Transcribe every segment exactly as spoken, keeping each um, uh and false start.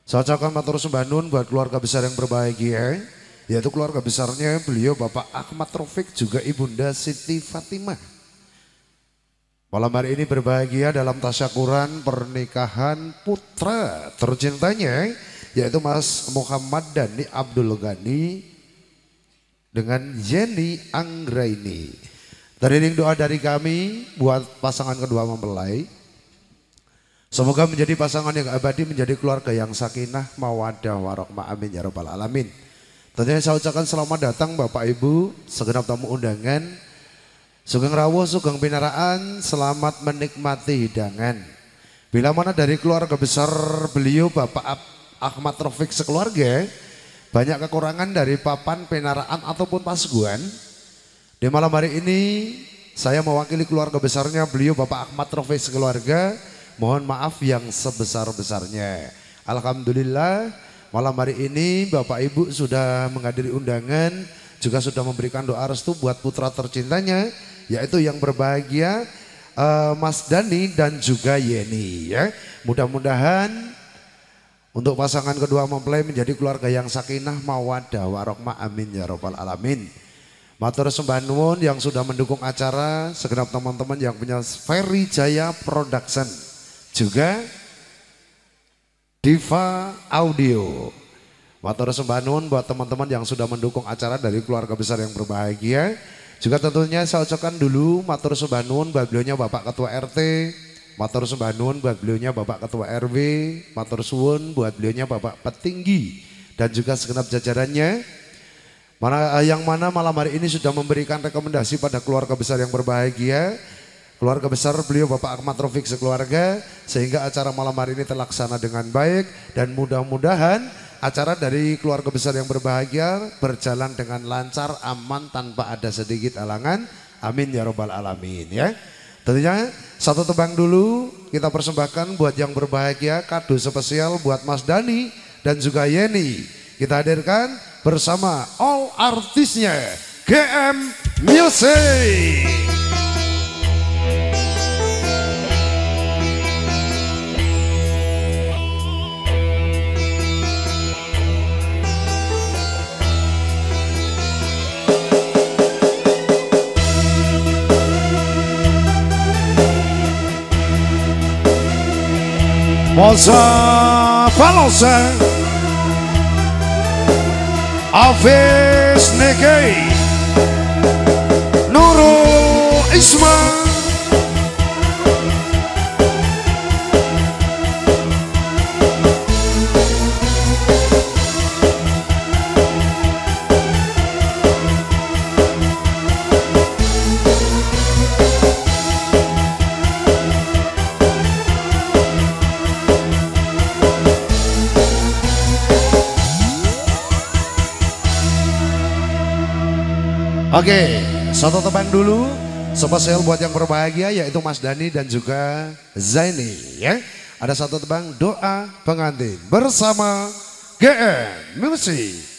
Saya ucapkan matur sembah nuwun buat keluarga besar yang berbahagia, yaitu keluarga besarnya beliau Bapak Ahmad Taufik juga Ibunda Siti Fatimah. Malam hari ini berbahagia dalam tasyakuran pernikahan putra tercintanya, yaitu Mas Muhammad Dhani Abdul Ghani dengan Yeni Anggraini. Teriring doa dari kami buat pasangan kedua mempelai. Semoga menjadi pasangan yang abadi, menjadi keluarga yang sakinah, mawaddah, warahmah, amin ya rabbal alamin. Tentunya saya ucapkan selamat datang Bapak Ibu, segenap tamu undangan, sugeng rawuh, sugeng pinaraan, selamat menikmati hidangan. Bila mana dari keluarga besar beliau Bapak Ahmad Taufik sekeluarga, banyak kekurangan dari papan pinaraan ataupun pasuguan. Di malam hari ini saya mewakili keluarga besarnya beliau Bapak Ahmad Taufik sekeluarga, mohon maaf yang sebesar-besarnya. Alhamdulillah malam hari ini Bapak Ibu sudah menghadiri undangan, juga sudah memberikan doa restu buat putra tercintanya, yaitu yang berbahagia uh, Mas Dhani dan juga Yeni ya. Mudah-mudahan untuk pasangan kedua mempelai menjadi keluarga yang sakinah, mawaddah, warahmah, amin ya rabbal alamin. Matur sembah nuwun yang sudah mendukung acara, segenap teman-teman yang punya Ferry Jaya Production, juga Diva Audio. Matur sembah nuwun buat teman-teman yang sudah mendukung acara dari keluarga besar yang berbahagia. Juga tentunya saya ucapkan dulu matur sembah nuwun buat beliaunya Bapak Ketua R T, matur sembah nuwun buat beliaunya Bapak Ketua R W, matur suwun buat beliaunya Bapak Petinggi dan juga segenap jajarannya. Mana yang mana malam hari ini sudah memberikan rekomendasi pada keluarga besar yang berbahagia, keluarga besar beliau Bapak Ahmad Taufik sekeluarga, sehingga acara malam hari ini terlaksana dengan baik dan mudah-mudahan acara dari keluarga besar yang berbahagia berjalan dengan lancar, aman, tanpa ada sedikit halangan. Amin ya robbal alamin ya. Tentunya satu tebang dulu kita persembahkan buat yang berbahagia, kado spesial buat Mas Dhani dan juga Yeni. Kita hadirkan bersama all artisnya G M Music. Moza Balosa Hafiz Neke Nurul Isma Oke, satu tebang dulu spesial buat yang berbahagia, yaitu Mas Dhani dan juga Zaini ya. Ada satu tebang doa pengantin bersama G M Music.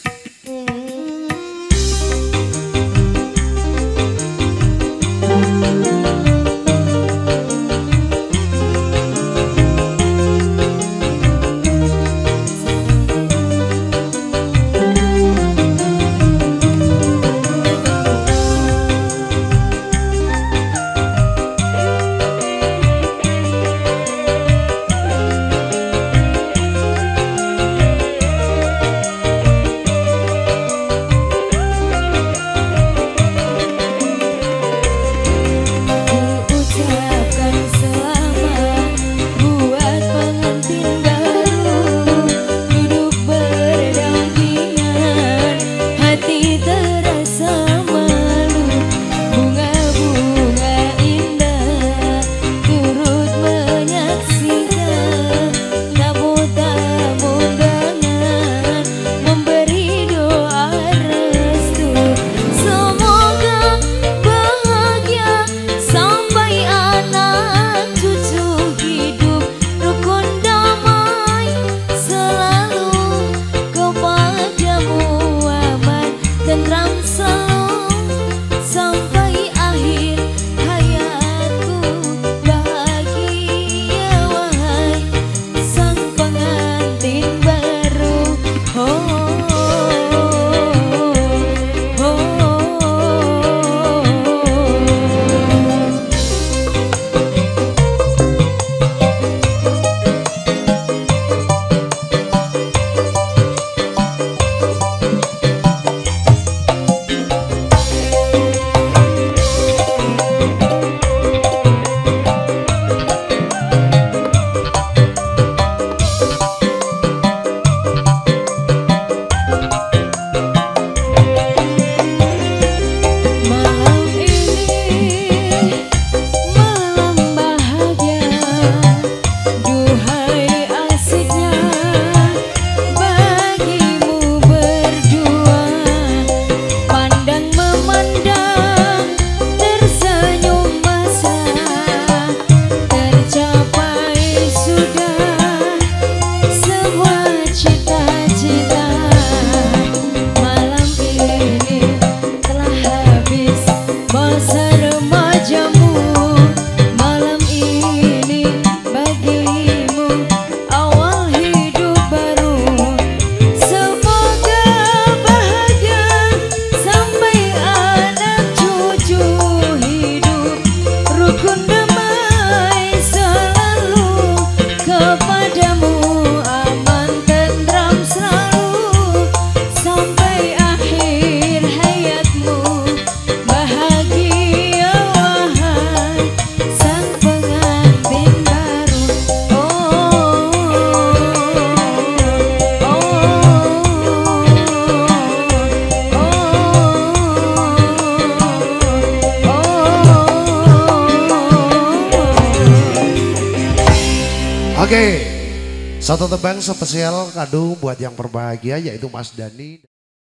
Oke, satu tebang spesial kado buat yang berbahagia yaitu Mas Dani.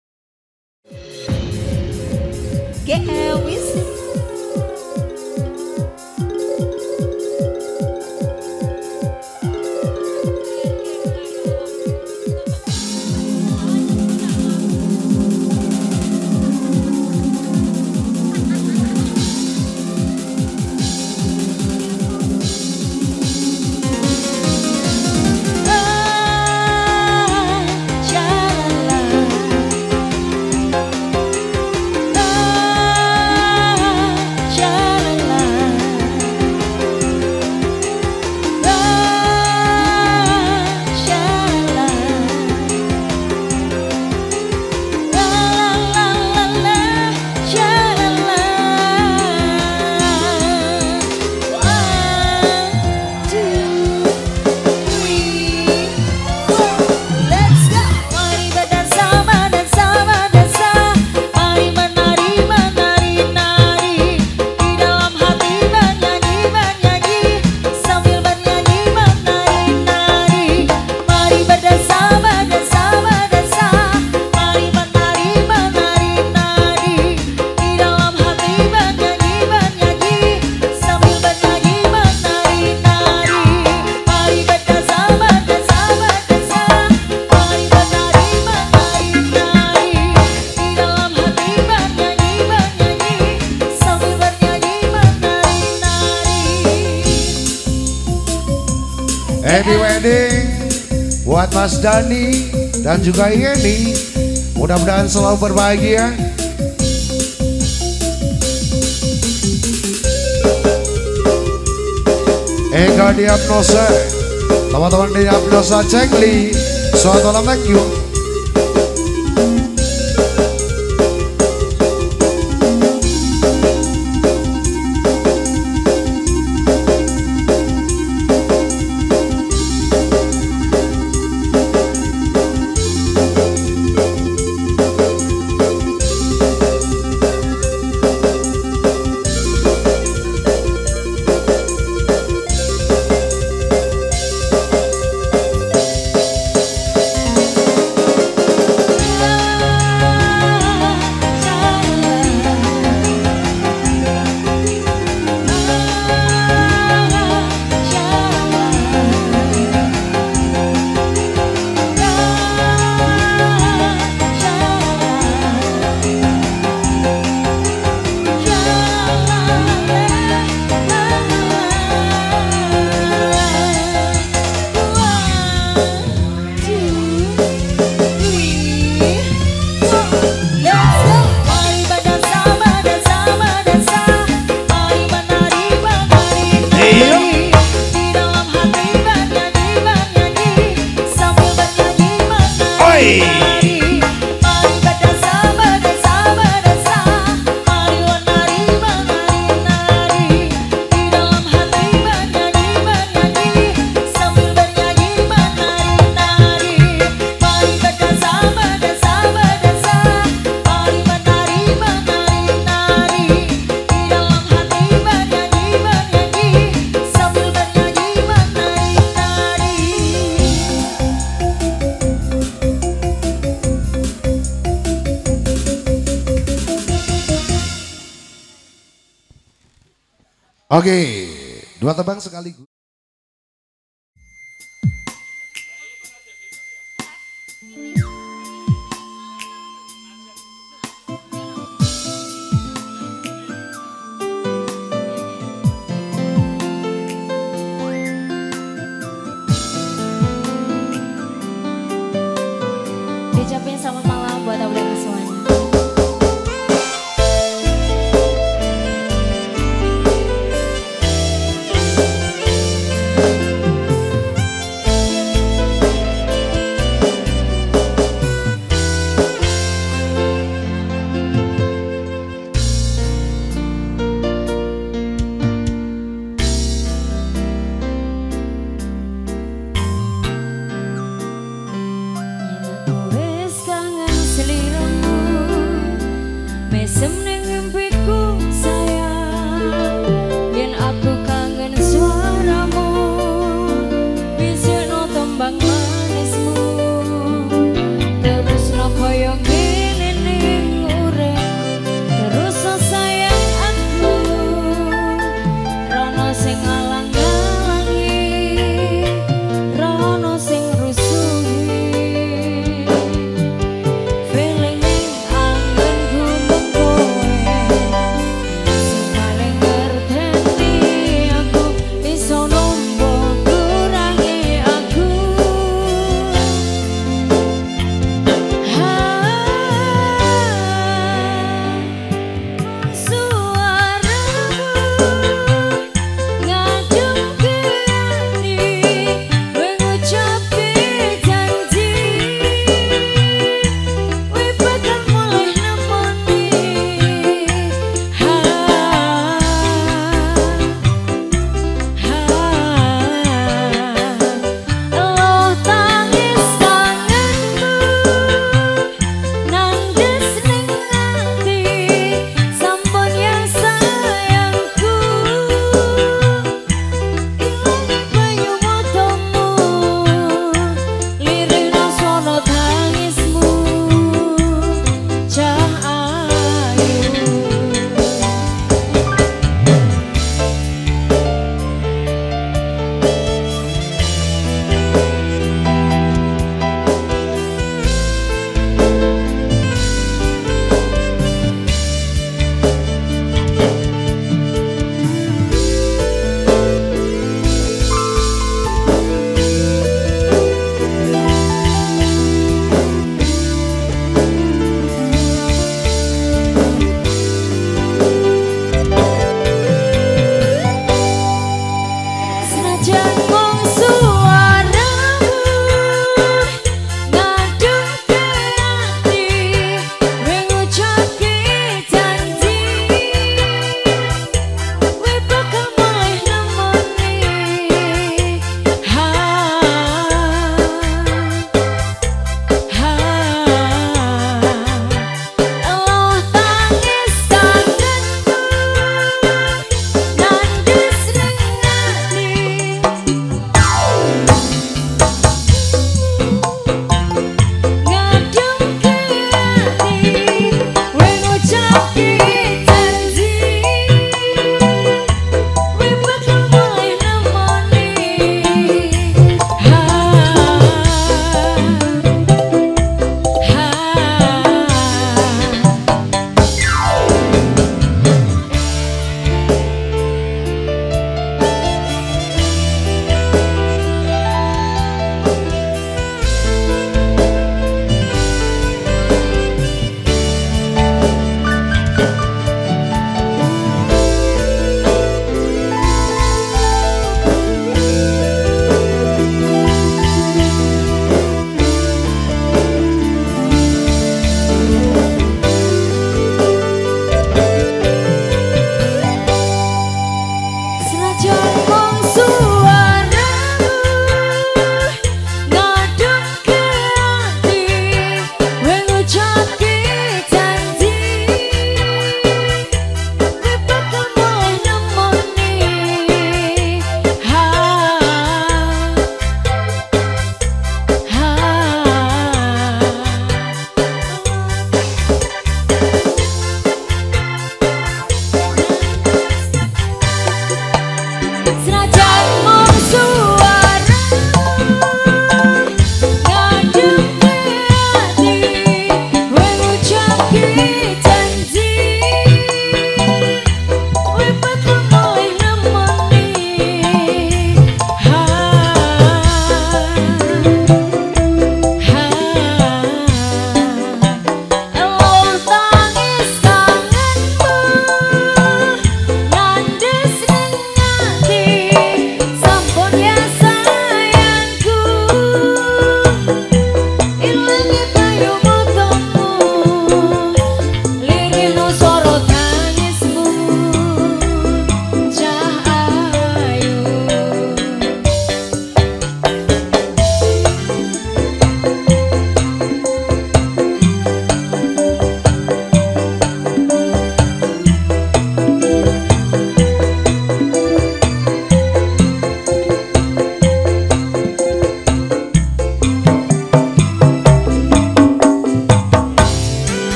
G L Music. Happy wedding buat Mas Dani dan juga Yeni. Mudah-mudahan selalu berbahagia. Eka Diagnosa, teman-teman Diagnosa Cengli, suatu malam thank you. Oke, dua tebang sekaligus. Diucapin selamat malam buat abang semuanya.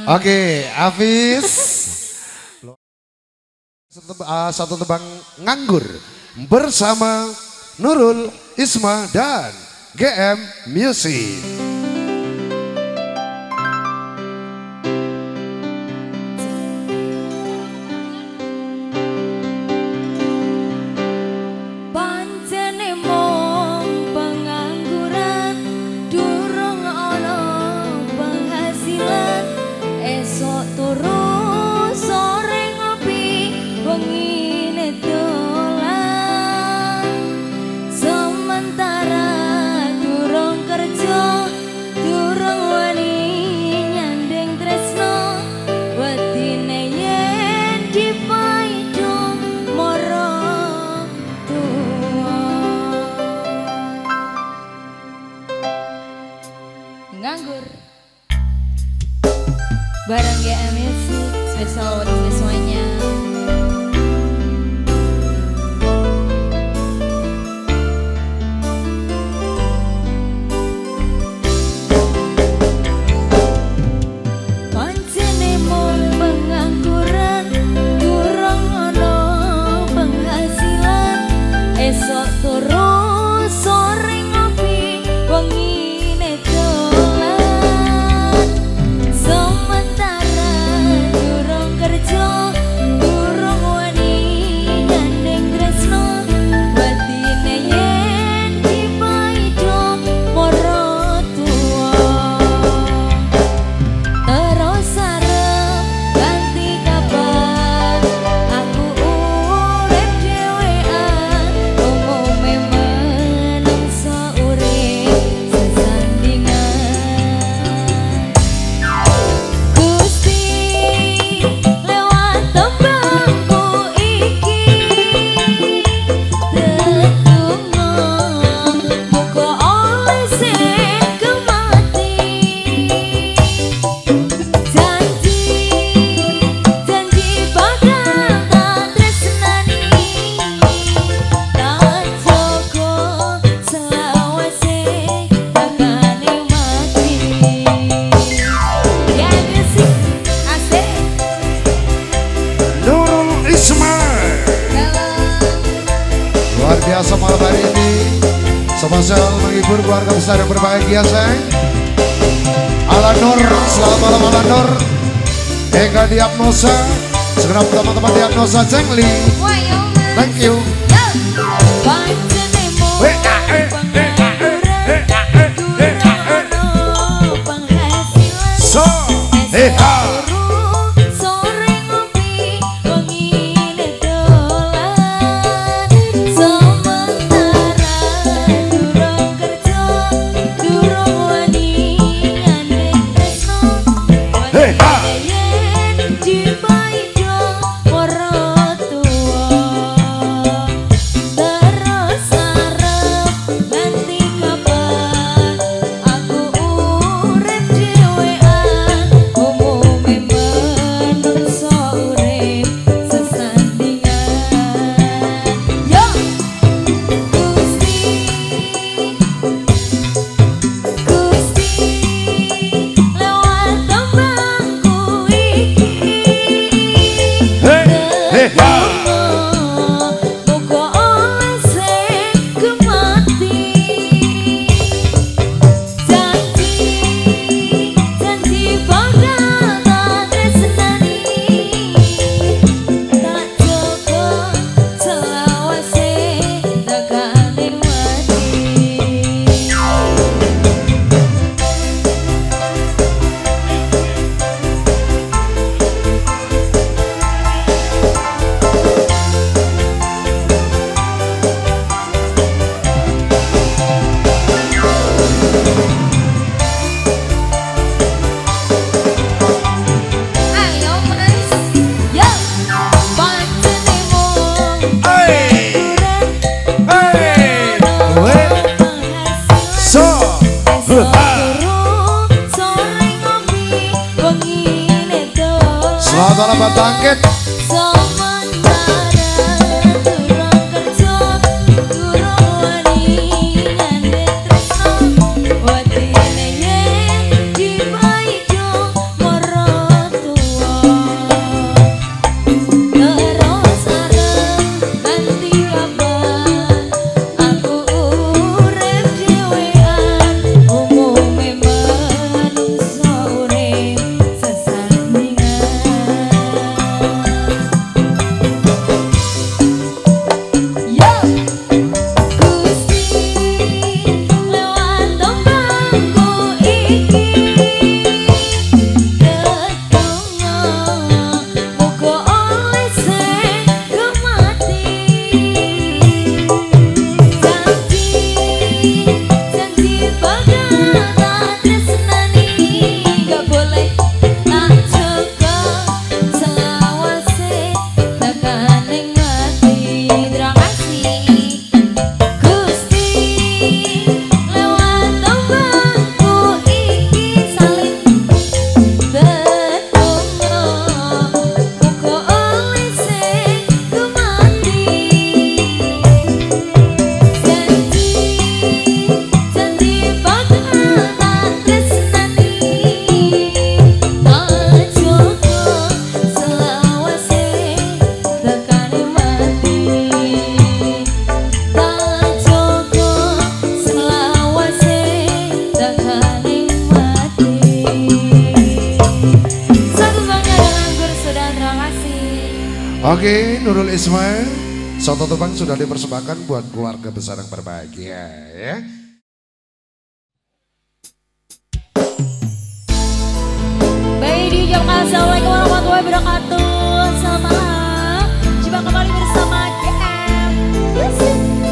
Oke, Hafiz. Satu tebang nganggur bersama Nurul Isma dan G M Music. Nganggur bareng G M Music, spesial buat semuanya. Pancene mung pengangguran, durung ono penghasilan, esok turu sore ngopi wengi Luar biasa malam hari ini, spesial menghibur keluarga besar yang berbahagia, sayang. Ala Nur, selamat malam Ala Nur. Ega Diagnosa, segera teman-teman Diagnosa Cengli. Thank you. So, hey ha. Selamat malam Pak Tangkit. Oke, Nurul Ismail, Soto Tebang sudah dipersembahkan buat keluarga besar yang berbahagia ya. Baik, di ujung assalamualaikum warahmatullahi wabarakatuh. Selamat malam. Coba kembali bersama G M Music.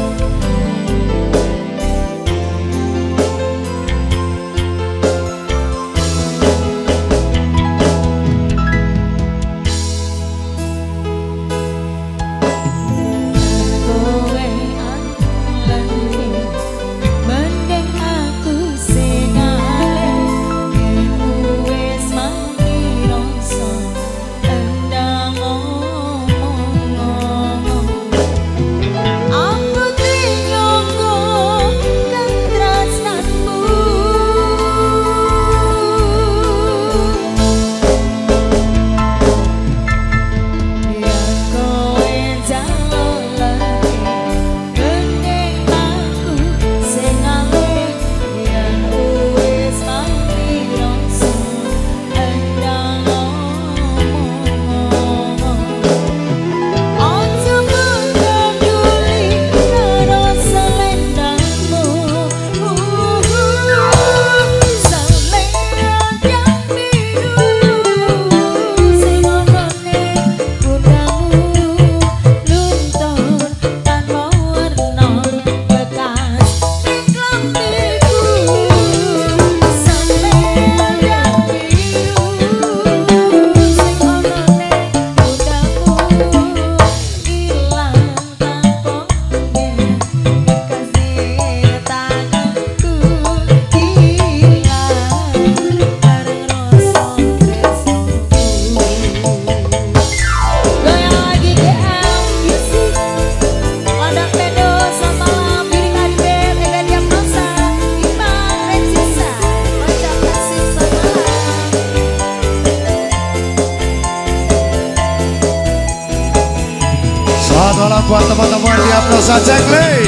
Selamat buat teman-teman di Apnosa Cengli,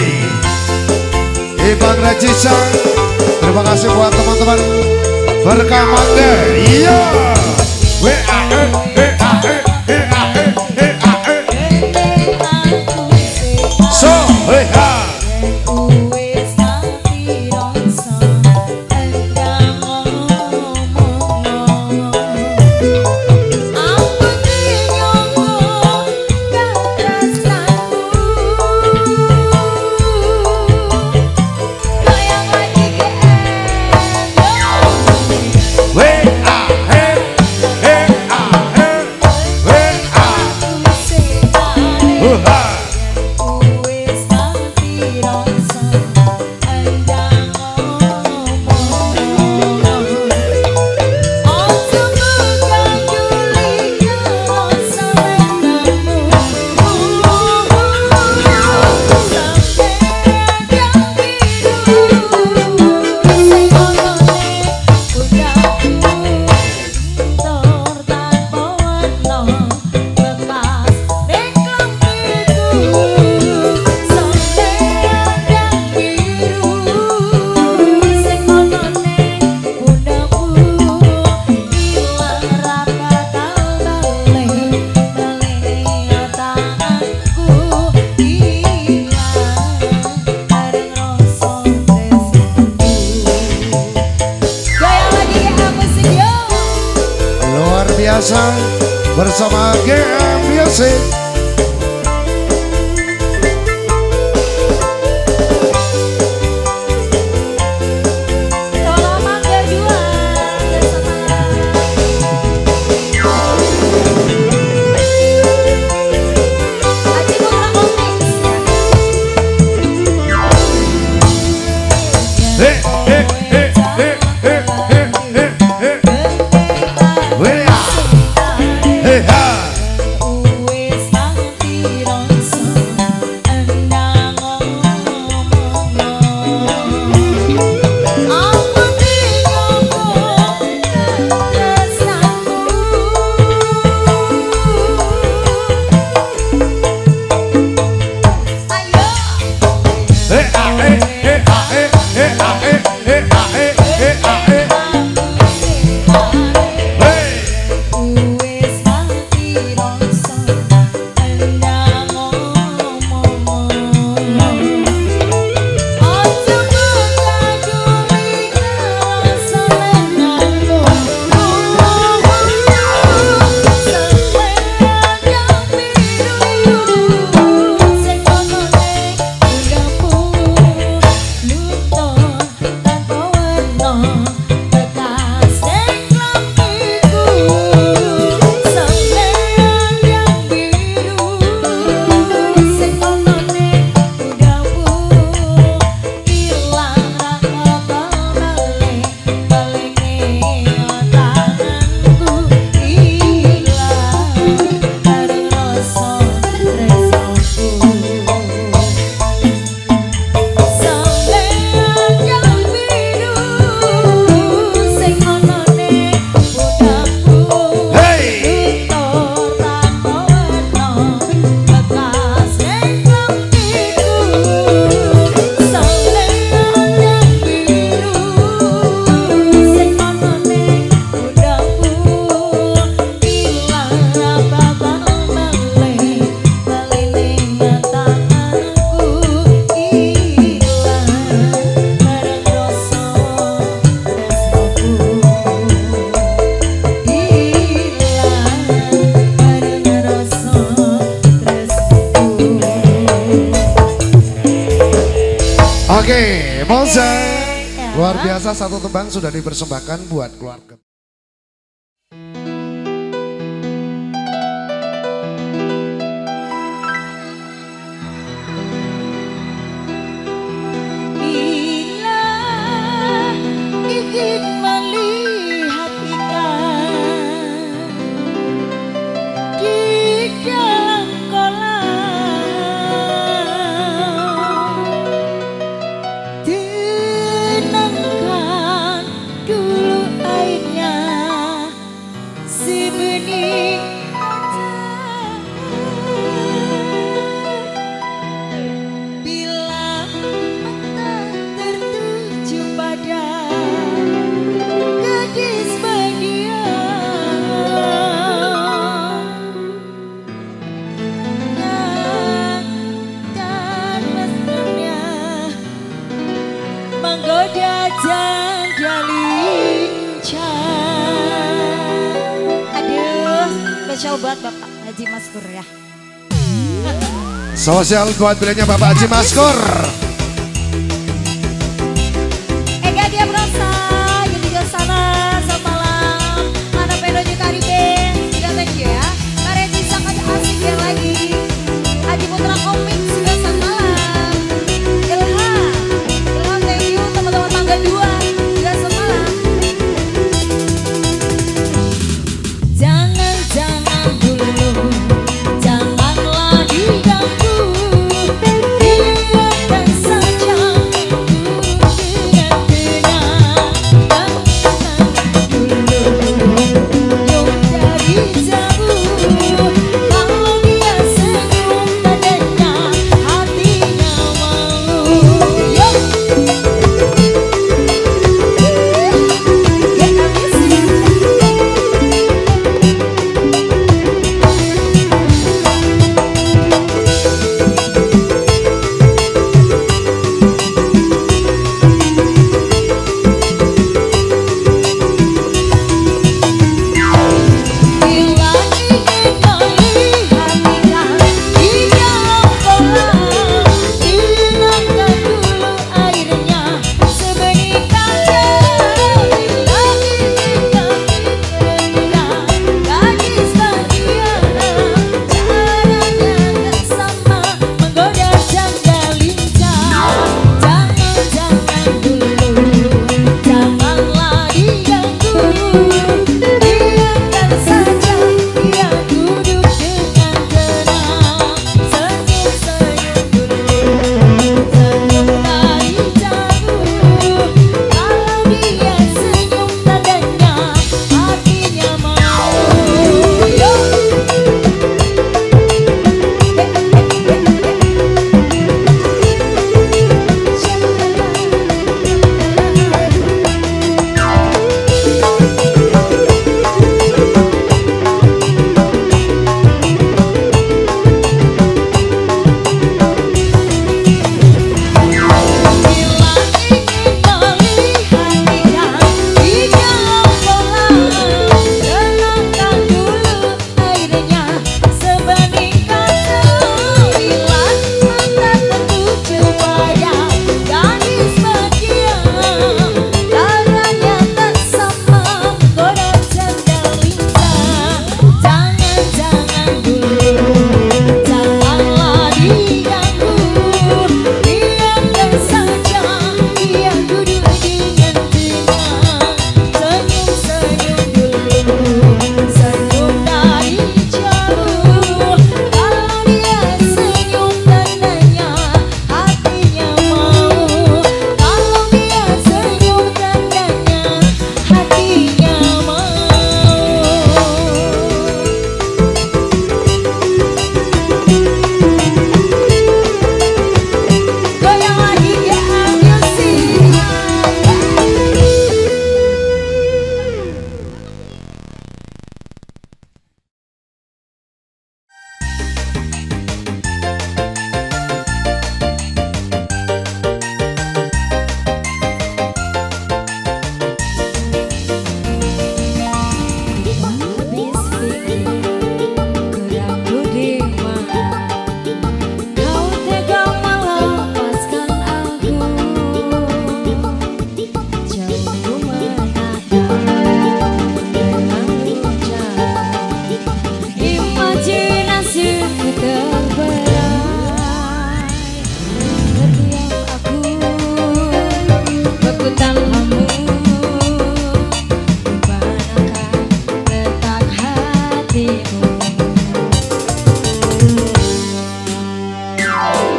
Ibang Rejisan. Terima kasih buat teman-teman Berkah Mangga. Iya. W A E W A E W A E W A E. So, hey ha. Bersama G M Music. Always Oke, Moza. Ya. Luar biasa, satu tembang sudah dipersembahkan buat keluarga. Bila ingin melihat ikan di dalam kolam, tenangkan dulu airnya, si bening bila mata tertuju pada gadis bahagia, dan mesranya menggoda janda lincah. Aduh, spesial buat Bapak Haji Maskur ya. Sosial buat belinya Bapak Haji Maskur. Ega dia berasa, jadi ke sana, selamat malam. Mana Pedronya Kariben, juga thank you ya. Kareti sangat asik ya lagi. Haji Putra Komik, juga selamat malam. Ilham, Ilham thank you, teman-teman tangga dua, juga selamat malam. Jangan-jangan dulu, janganlah diganggu. Biarkan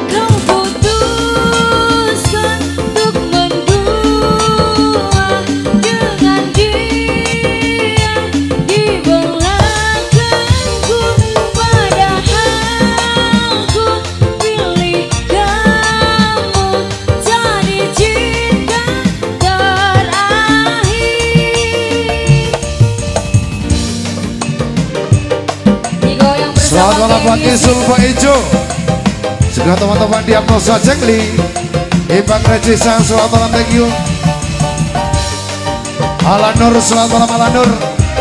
Selamat malam pagi Sulfa Ijo. Juga teman-teman di Apnosa Jengli, Ibang Regisa, selamat malam, thank you. Alanur, selamat malam Alanur.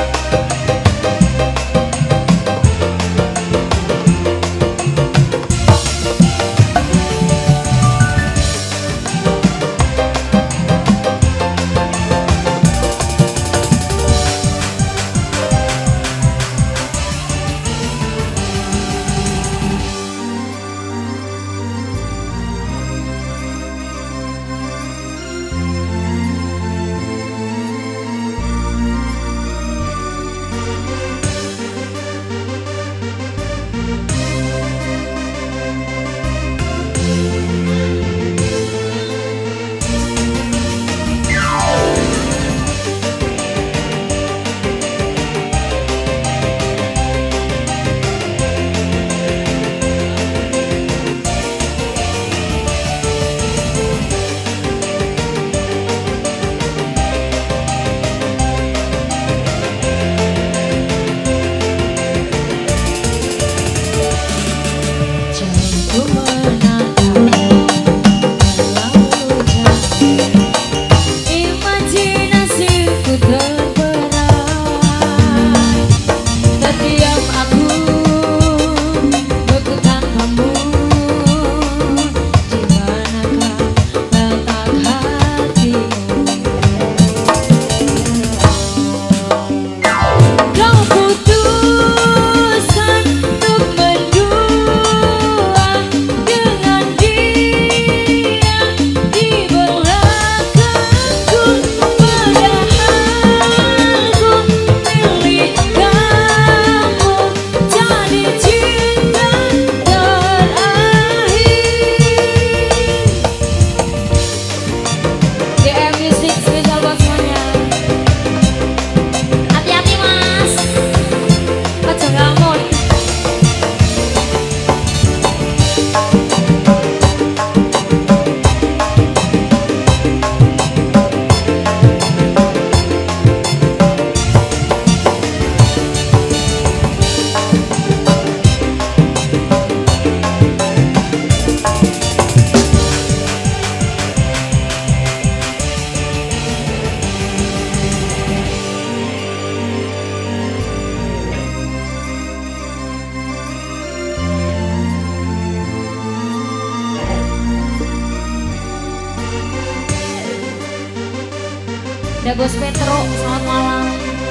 Dagos Petro, selamat malam.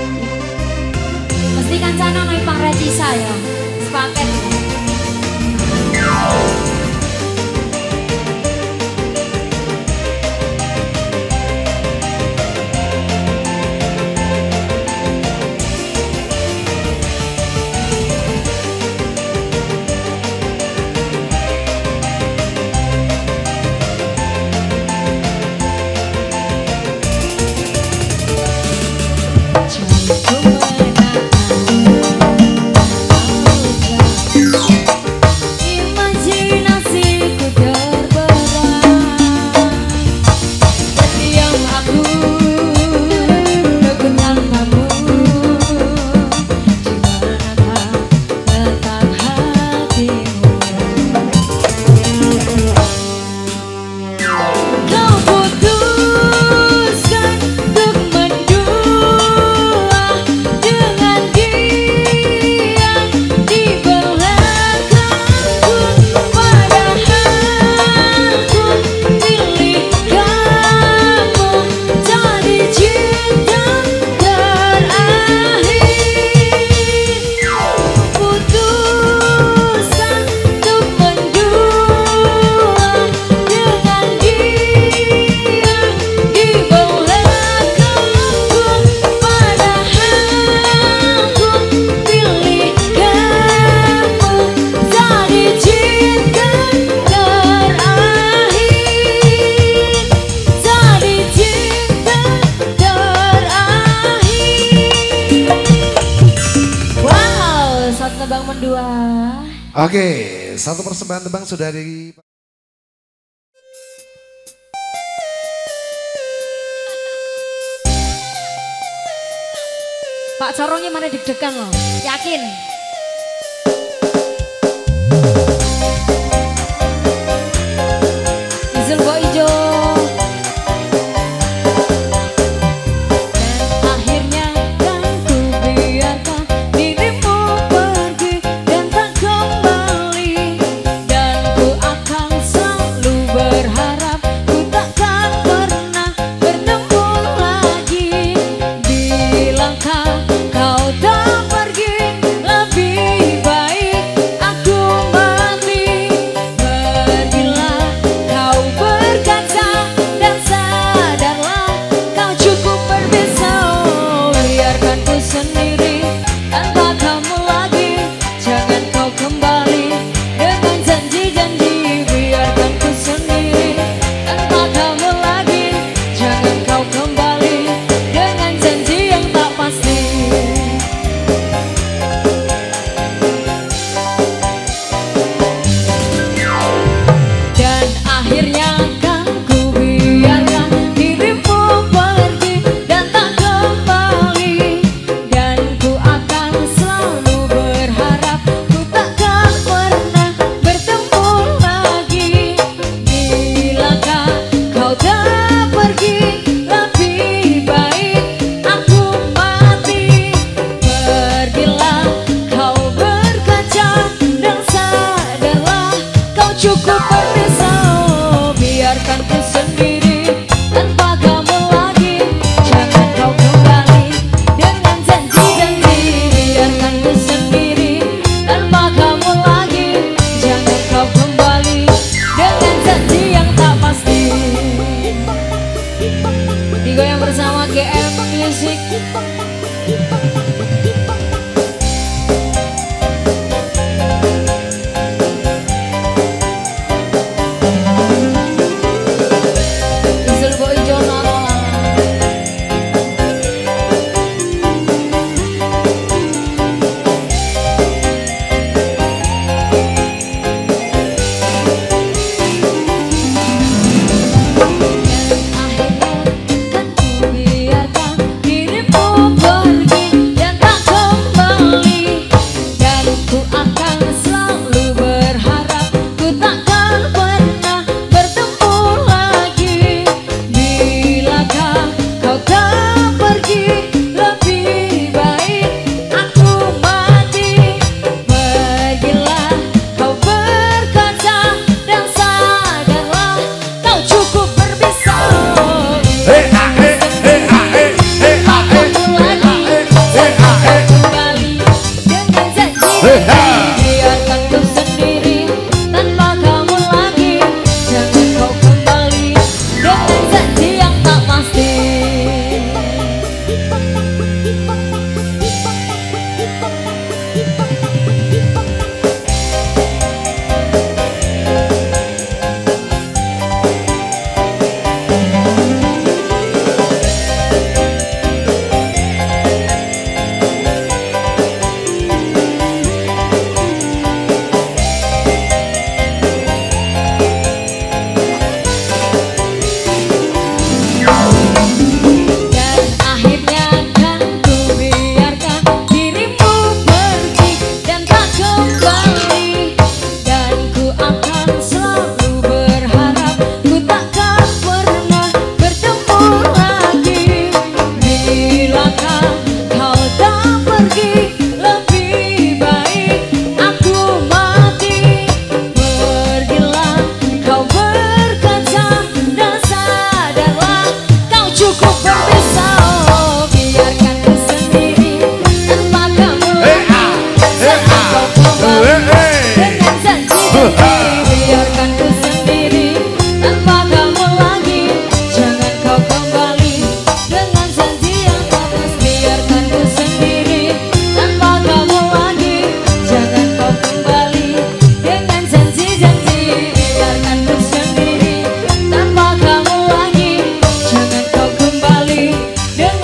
Mesti kancana no Ipang Regisa ya, sepaket. Jangan Oke, satu persembahan tebang sudah di... Pak Corongnya mana deg-degan loh, yakin? Izul Bo Ijo. Digoyang bersama G M Music. Izul Bo Ijo Norola.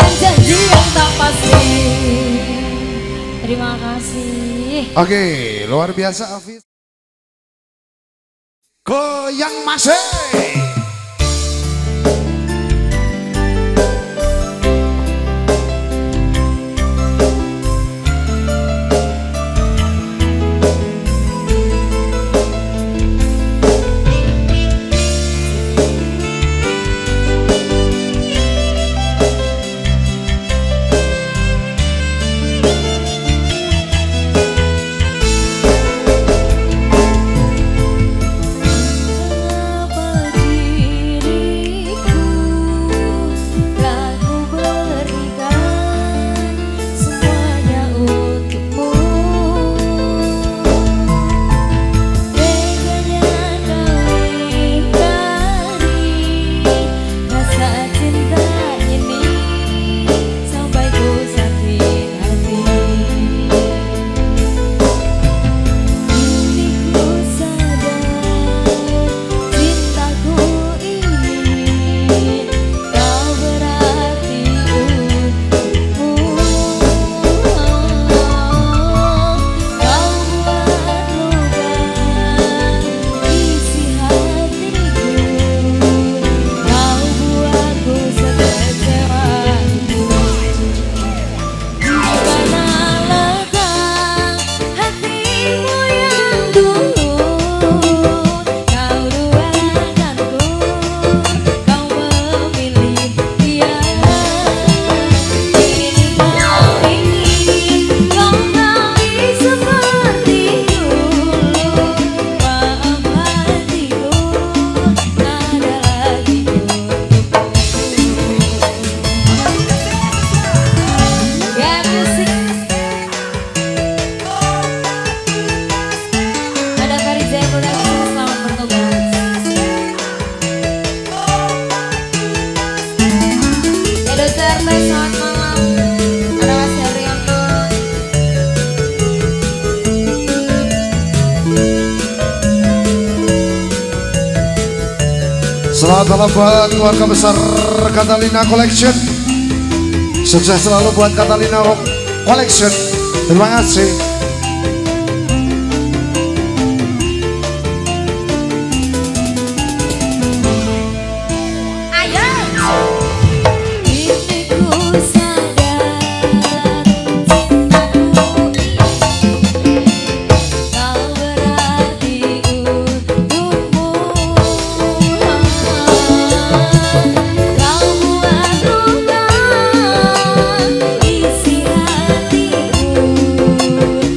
Terima kasih. Oke, luar biasa Afis. Goyang masih. Selamat malam buat keluarga besar Catalina Collection. Sukses selalu buat Catalina Collection. Terima kasih. Isi hatiku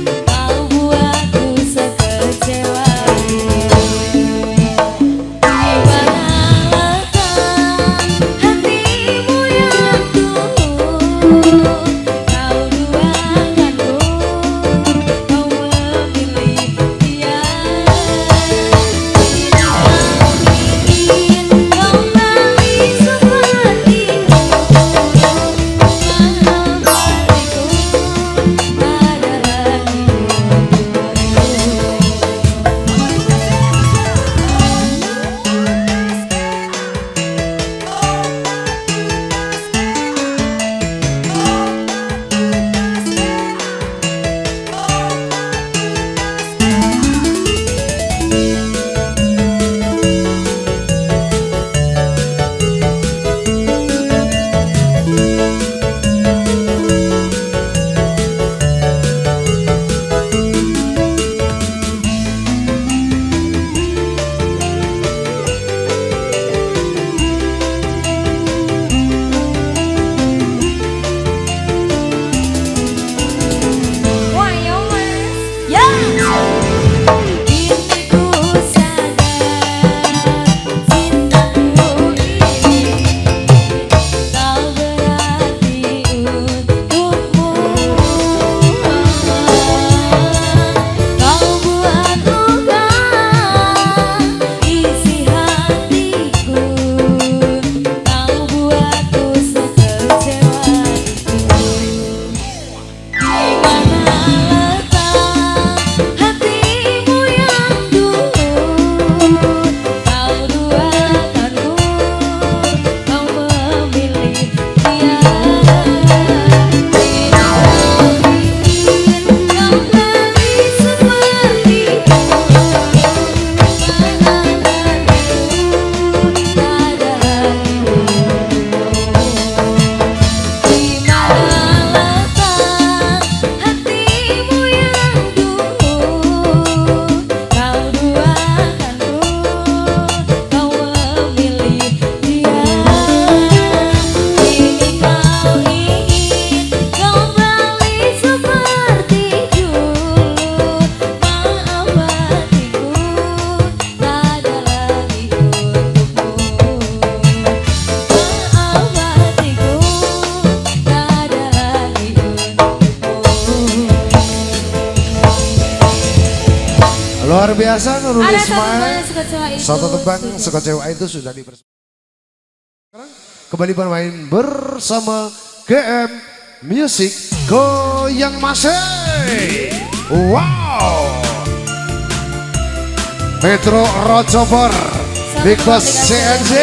Luar biasa Nurul Ada Ismail. satu tebang sekecewa itu sudah dipersembahkan. Sekarang kembali bermain bersama G M Music Goyang Masih. Wow. Metro Rocobor Big Boss C N Z.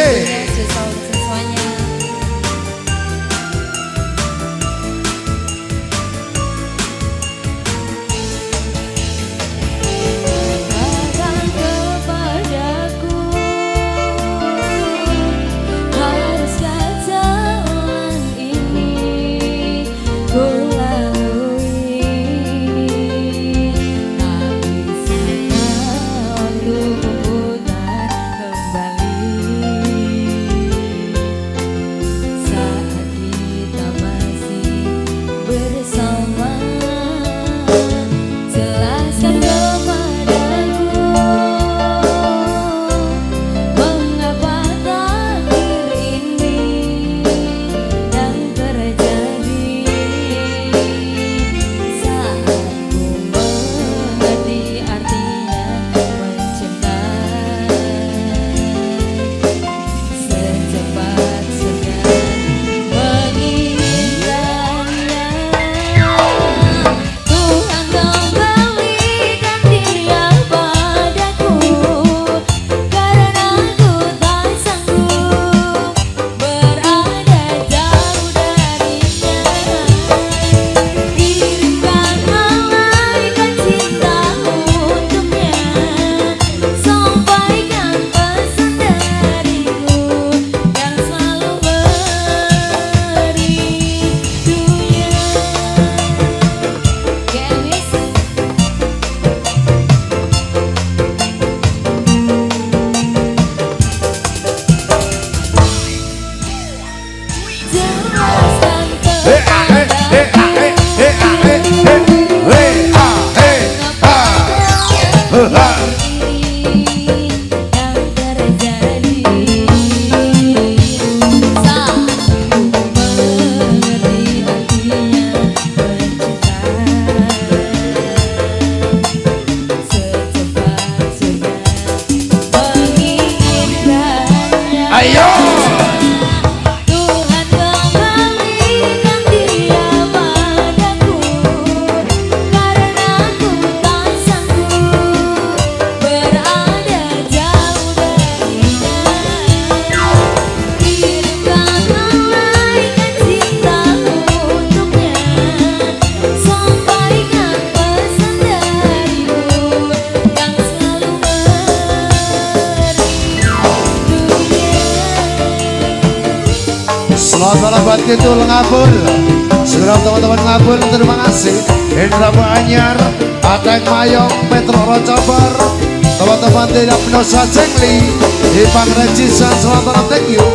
Selamat malam buat Kidul Ngabul. Seluruh teman-teman Ngabul, terima kasih. Indra Anyar, Ateng Mayong, Metro Rocobor, teman-teman tidak Penosa Cengli, Ipang Rejisan, selamat malam, thank you.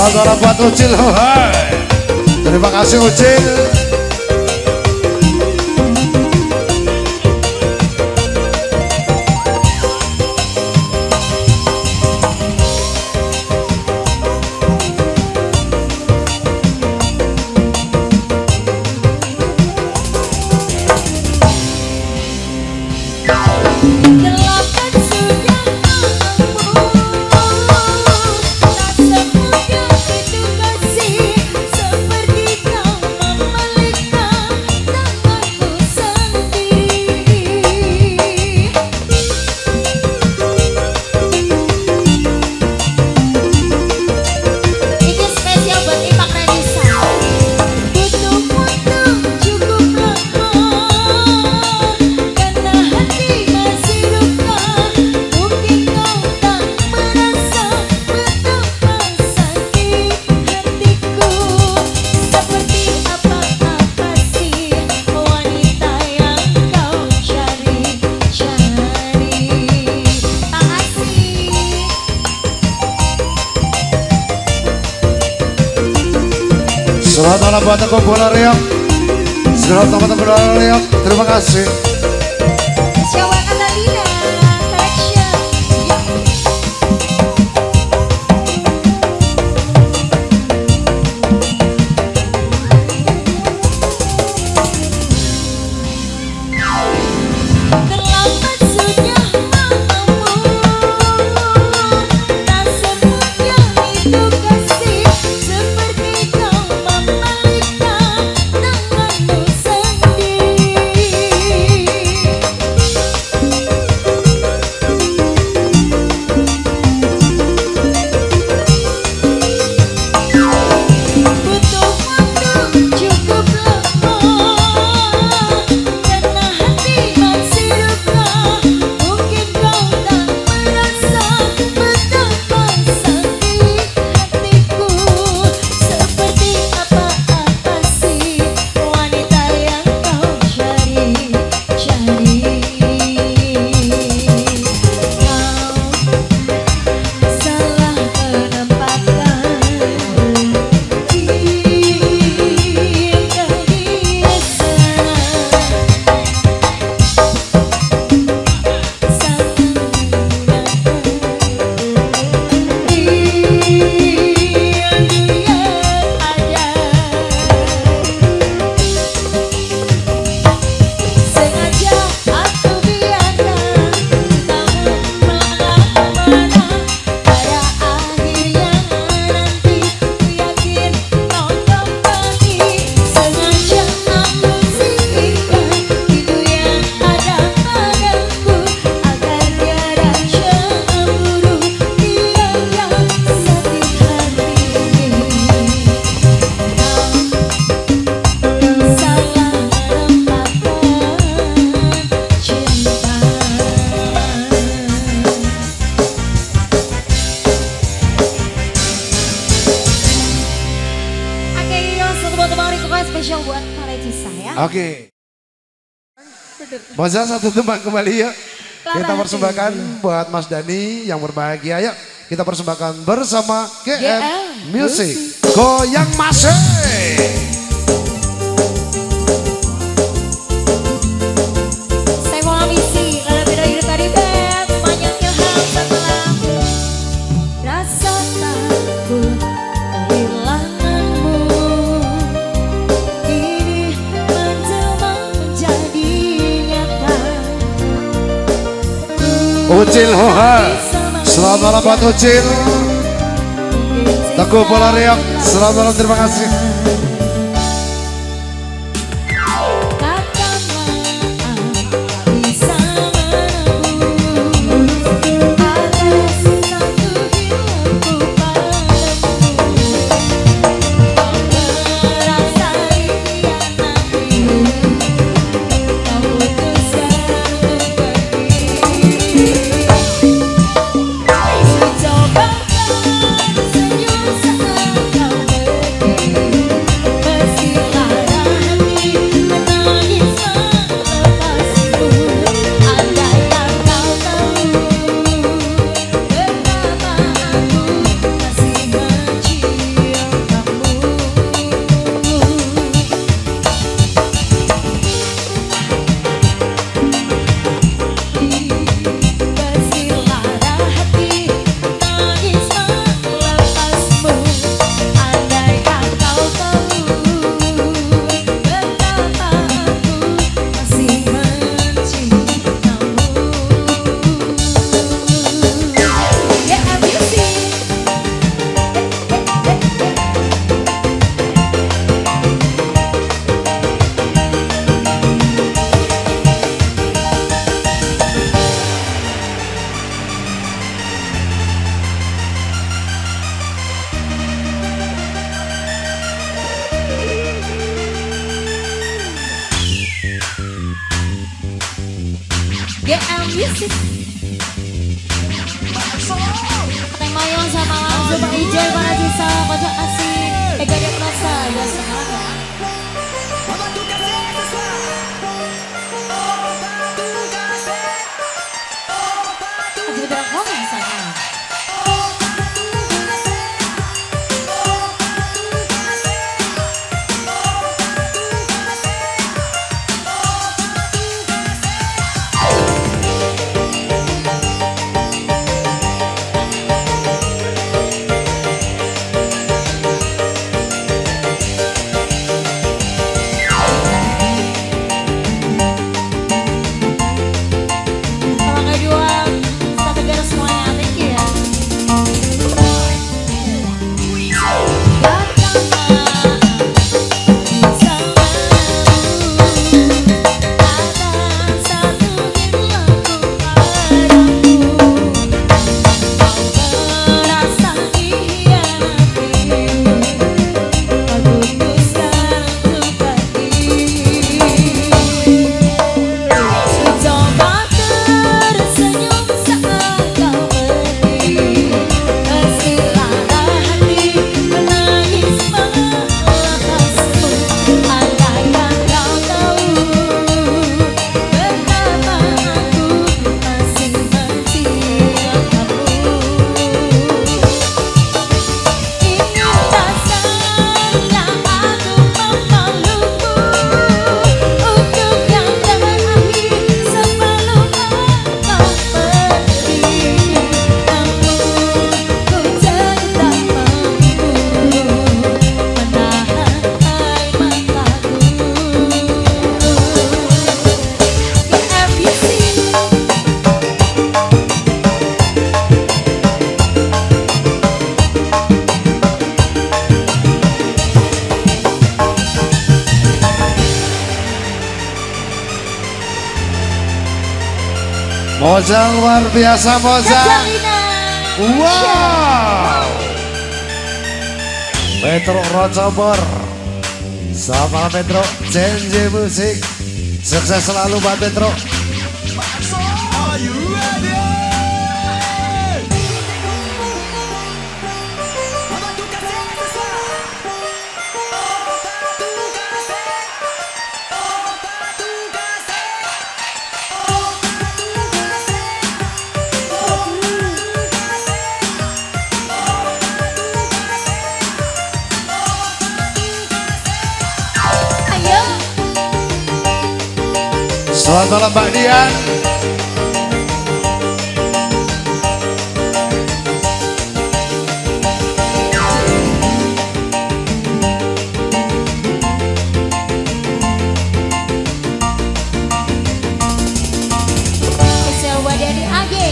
Selamat malam buat Ucil. Hai. Terima kasih Ucil. Selamat malam buat aku bola reok. Selamat malam buat bola reok. Terima kasih. Siapa Catalina Collection. Terlambat sudah malammu, tak semuanya itu kasih seperti kau memelihara tanganmu sendiri. Butuh waktu cukup lama, karena hati masih luka. Mungkin kau tak merasa betapa sakit hatiku. Seperti apa-apa sih wanita yang kau cari-cari. Kau salah penempatan cinta di sana. Sengaja aku biarkan kamu melangkah kemana. Pada akhirnya nanti ku yakin kau kembali. Sengaja aku sisihkan itu yang ada padaku, agar tiada cemburu dia yang sakit hati. Kau salah menempatkan cinta. Oke, Yos, untuk teman request spesial buat Kalecisa ya. Oke. Moza satu tembang kembali yuk. Kita persembahkan buat Mas Dani yang berbahagia. Yuk kita persembahkan bersama G M Music. Goyang masih. Saya mau ambisi, ada beda hidup tadi bed, banyak ilham setelah rasa takut kehilanganmu ini menjelma menjadi nyata. Ucil Hoha. Selamat malam buat Ucil. Teguh Bola Reok. Selamat malam, terima kasih. Kata maaf tak bisa menembus atas satu hidupku padamu. Kau merasa hianati, kau putuskan untuk pergi. Coba tersenyum saat kau pergi. Fisik. Keteng Mayong sama langsung Pak Ijel para sisa kocak asik. Ega dia merasa ya semangat ya. Aji beneran komen sana. Mojang luar biasa Mojang. Wow. Metro Rocobor sama Metro Cenje Musik. Sukses selalu Pak Metro. Selamat malam Mbak Dian. Spesial buat Dedi Age.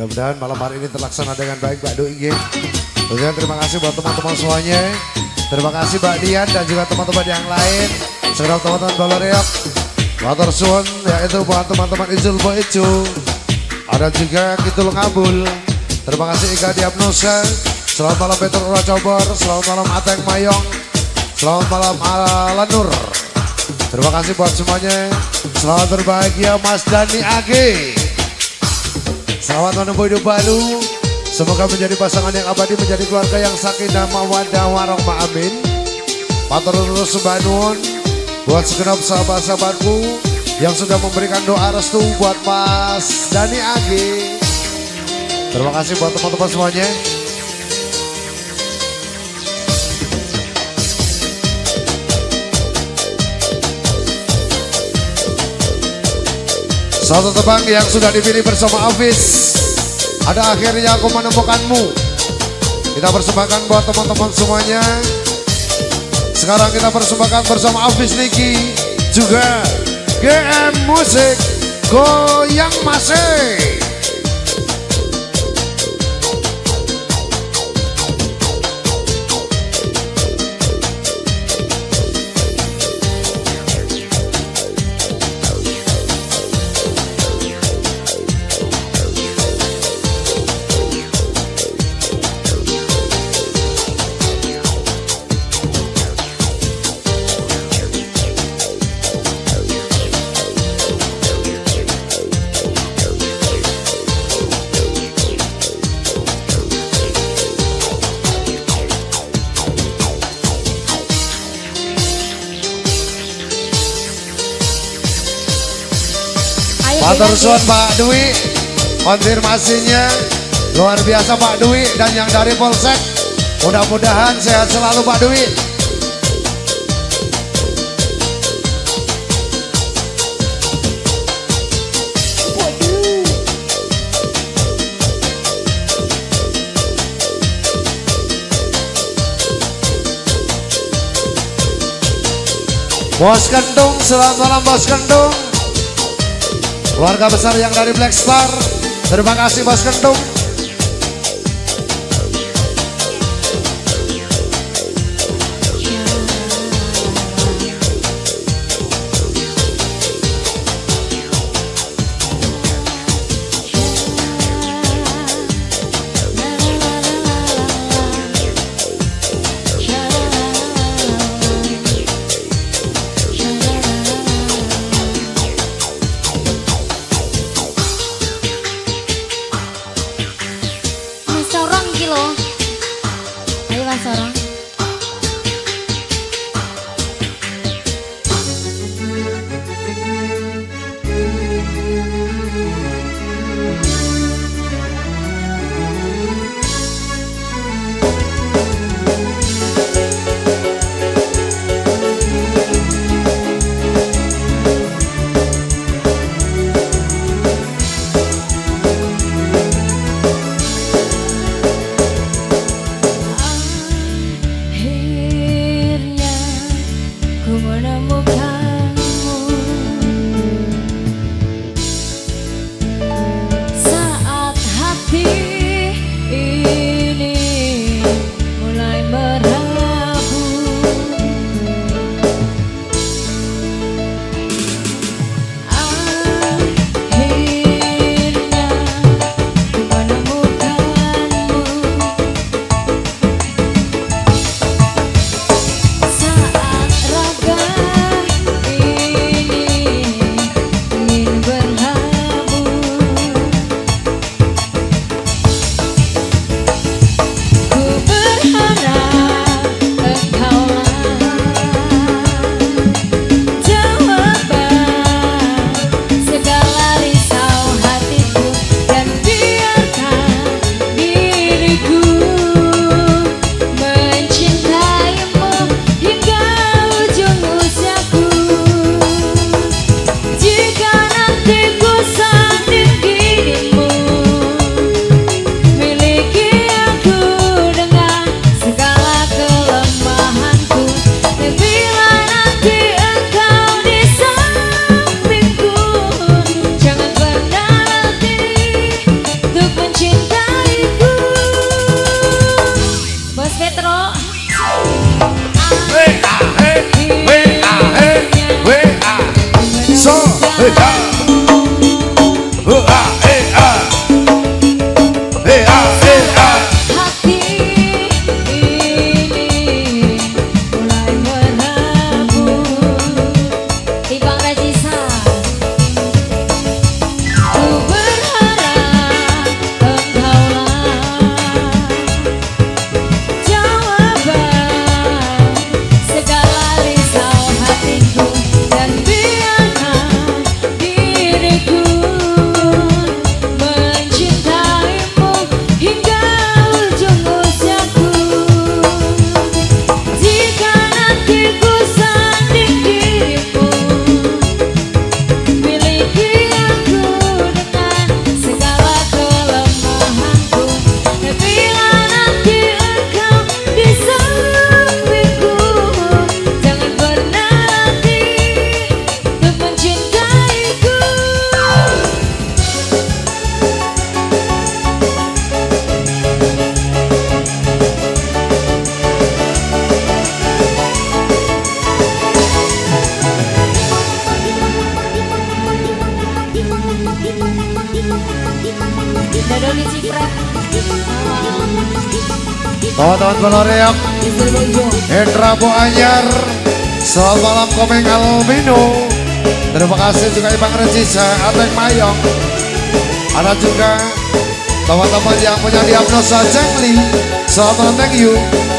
Mudah-mudahan malam hari ini terlaksana dengan baik Mbak Du Inggih. Tentunya terima kasih buat teman-teman semuanya. Terima kasih Mbak Dian dan juga teman-teman yang lain. Segenap teman-teman Baloreok. Matur suwun yaitu buat teman-teman Izul Boejo. Ada juga Kidul Ngabul. Terima kasih Ika Diapnosa. Selamat malam Peter Uracobor. Selamat malam Ateng Mayong. Selamat malam Alanur. Terima kasih buat semuanya. Selamat berbahagia Mas Dani Age. Selamat menempuh hidup baru. Semoga menjadi pasangan yang abadi, menjadi keluarga yang sakinah mawaddah warahmah amin. Matur nuwun sembah nuwun buat segenap sahabat-sahabatku yang sudah memberikan doa restu buat Mas Dani Age. Terima kasih buat teman-teman semuanya. Satu tebang yang sudah dipilih bersama Afis. Ada akhirnya aku menemukanmu. Kita persembahkan buat teman-teman semuanya. Sekarang kita persembahkan bersama Afis Niki. Juga G M Musik Goyang Masih. Matur suwun Pak Dwi, konfirmasinya luar biasa Pak Dwi dan yang dari Polsek. Mudah-mudahan sehat selalu Pak Dwi. Bos Kendung, selamat malam Bos Kendung. Keluarga besar yang dari Black Star, terima kasih Bos Kendung. Sorong. Teman-teman Baloreak, Hendra Bo Anyar, selamat malam Komeng Albino. Terima kasih juga Ibang Regisa, Ateng Mayong. Ada juga teman-teman yang punya diagnosa Jengli, selamat malam, thank you.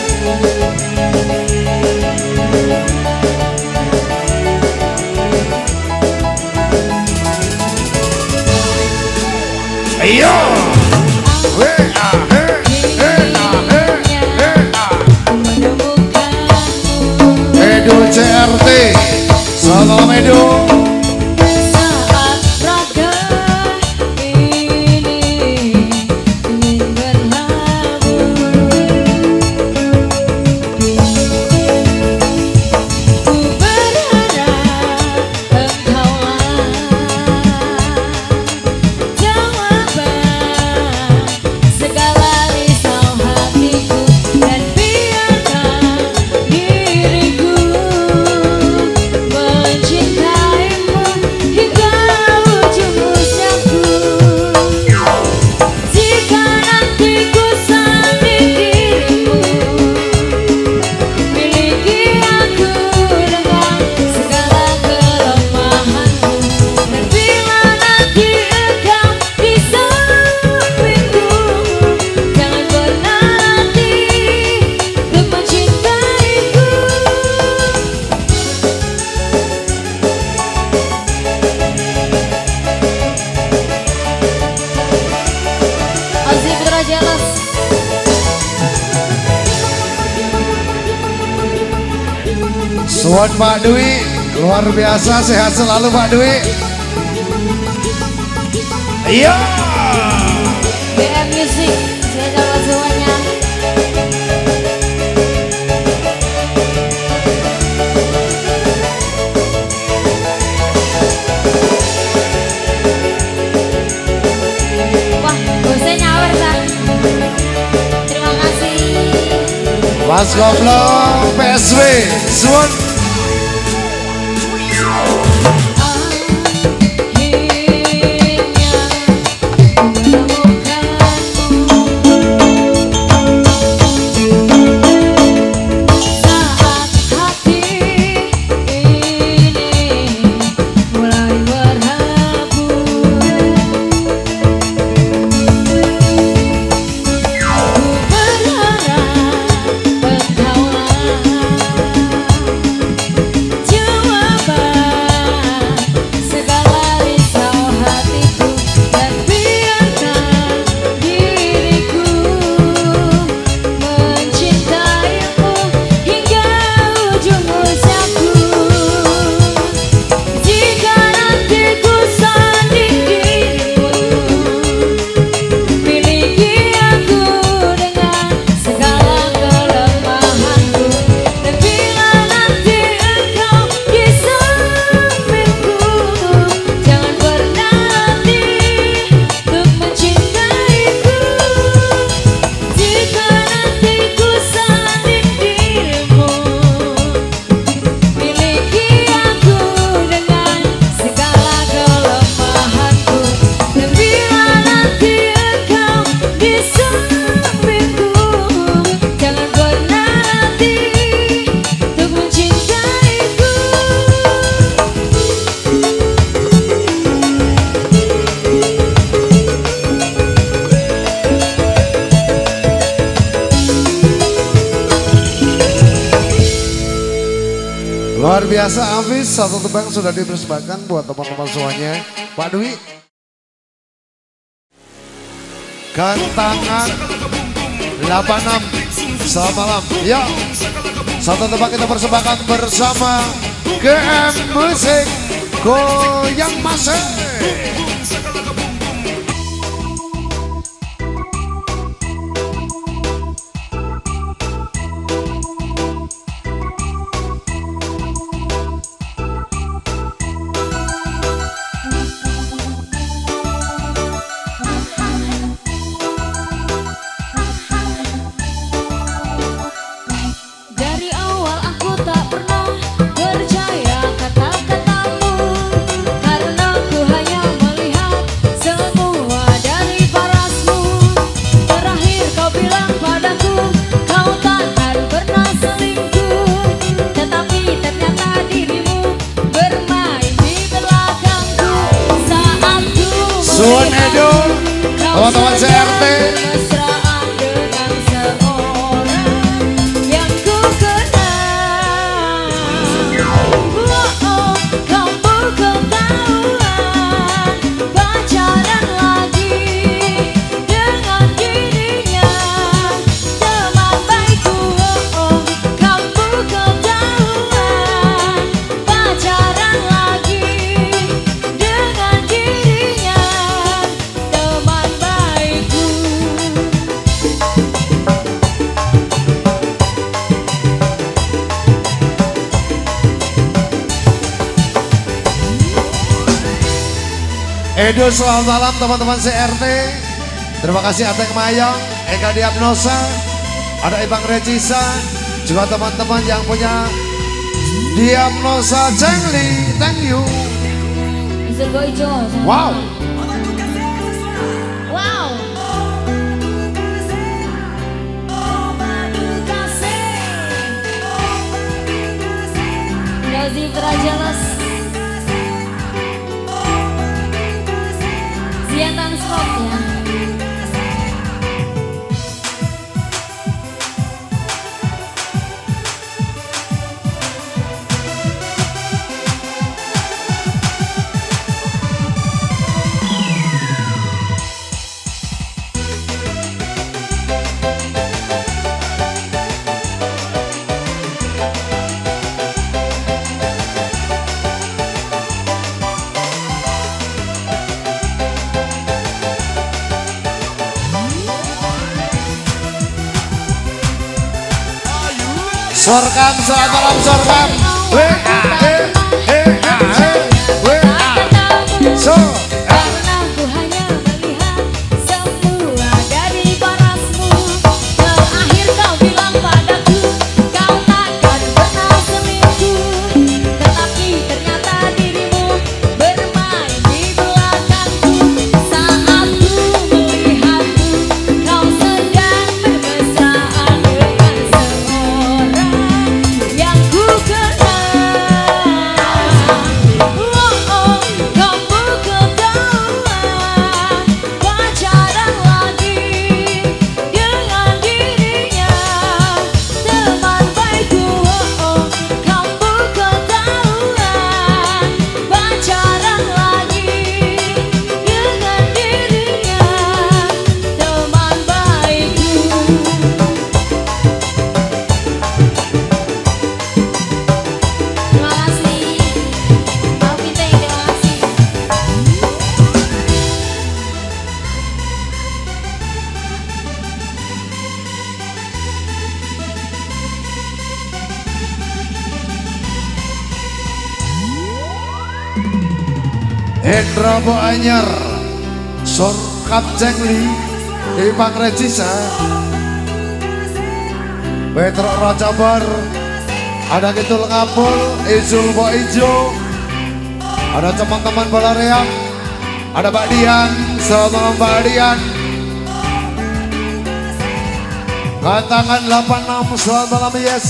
Ayo, weh, ah, eh, eh, ah, eh, eh, ah. Edo C R T, selamat malam Edo. Suwon Pak Dwi, luar biasa, sehat selalu Pak Dwi. Iya. B M Music, saya dapat semuanya. Wah, bosnya nyawer kan? Terima kasih. Mas Goblok P S W, Suwon. Luar biasa Hafiz, satu tebang sudah dipersembahkan buat teman-teman semuanya. Pak Dwi. Gantangan delapan enam, selamat malam. Ya, satu tebang kita persembahkan bersama G M Musik Goyang Masih. Percaya kata-katamu, karena ku hanya melihat Edo selamat malam teman-teman C R T. Terima kasih Atek Mayang, Eka Diagnosa, ada Ibang Regisa, juga teman-teman yang punya Diagnosa Cengli, thank you. Wow. Wow. Rozi Prajelas, Ziatan Slot ya. Sorkam, selamat malam Sorkam. Weh, eh, eh, eh, weh, so. Karena ku hanya melihat semua dari parasmu. Terakhir kau bilang padaku kau takkan pernah selingkuh. Tetapi ternyata dirimu bermain di belakangku. Saat ku melihatmu kau sedang bermesraan dengan seorang yang ku kenal. Oh, oh, kamu ketahuan pacaran lagi dengan dirinya, teman baikku. Oh, oh, kamu ketahuan pacaran lagi dengan dirinya, teman baikku. Terima kasih, Pak Fiteng, terima kasih. Hendra Boanyar, Sorkam Cengli, Ibang Regisa, Petro Rajabar, ada Kitul Ngapul, Izul Bo Ijo, ada teman-teman bola reak, ada Mbak Dian, selamat malam Mbak Dian. Katangan delapan enam, selamat malam yes.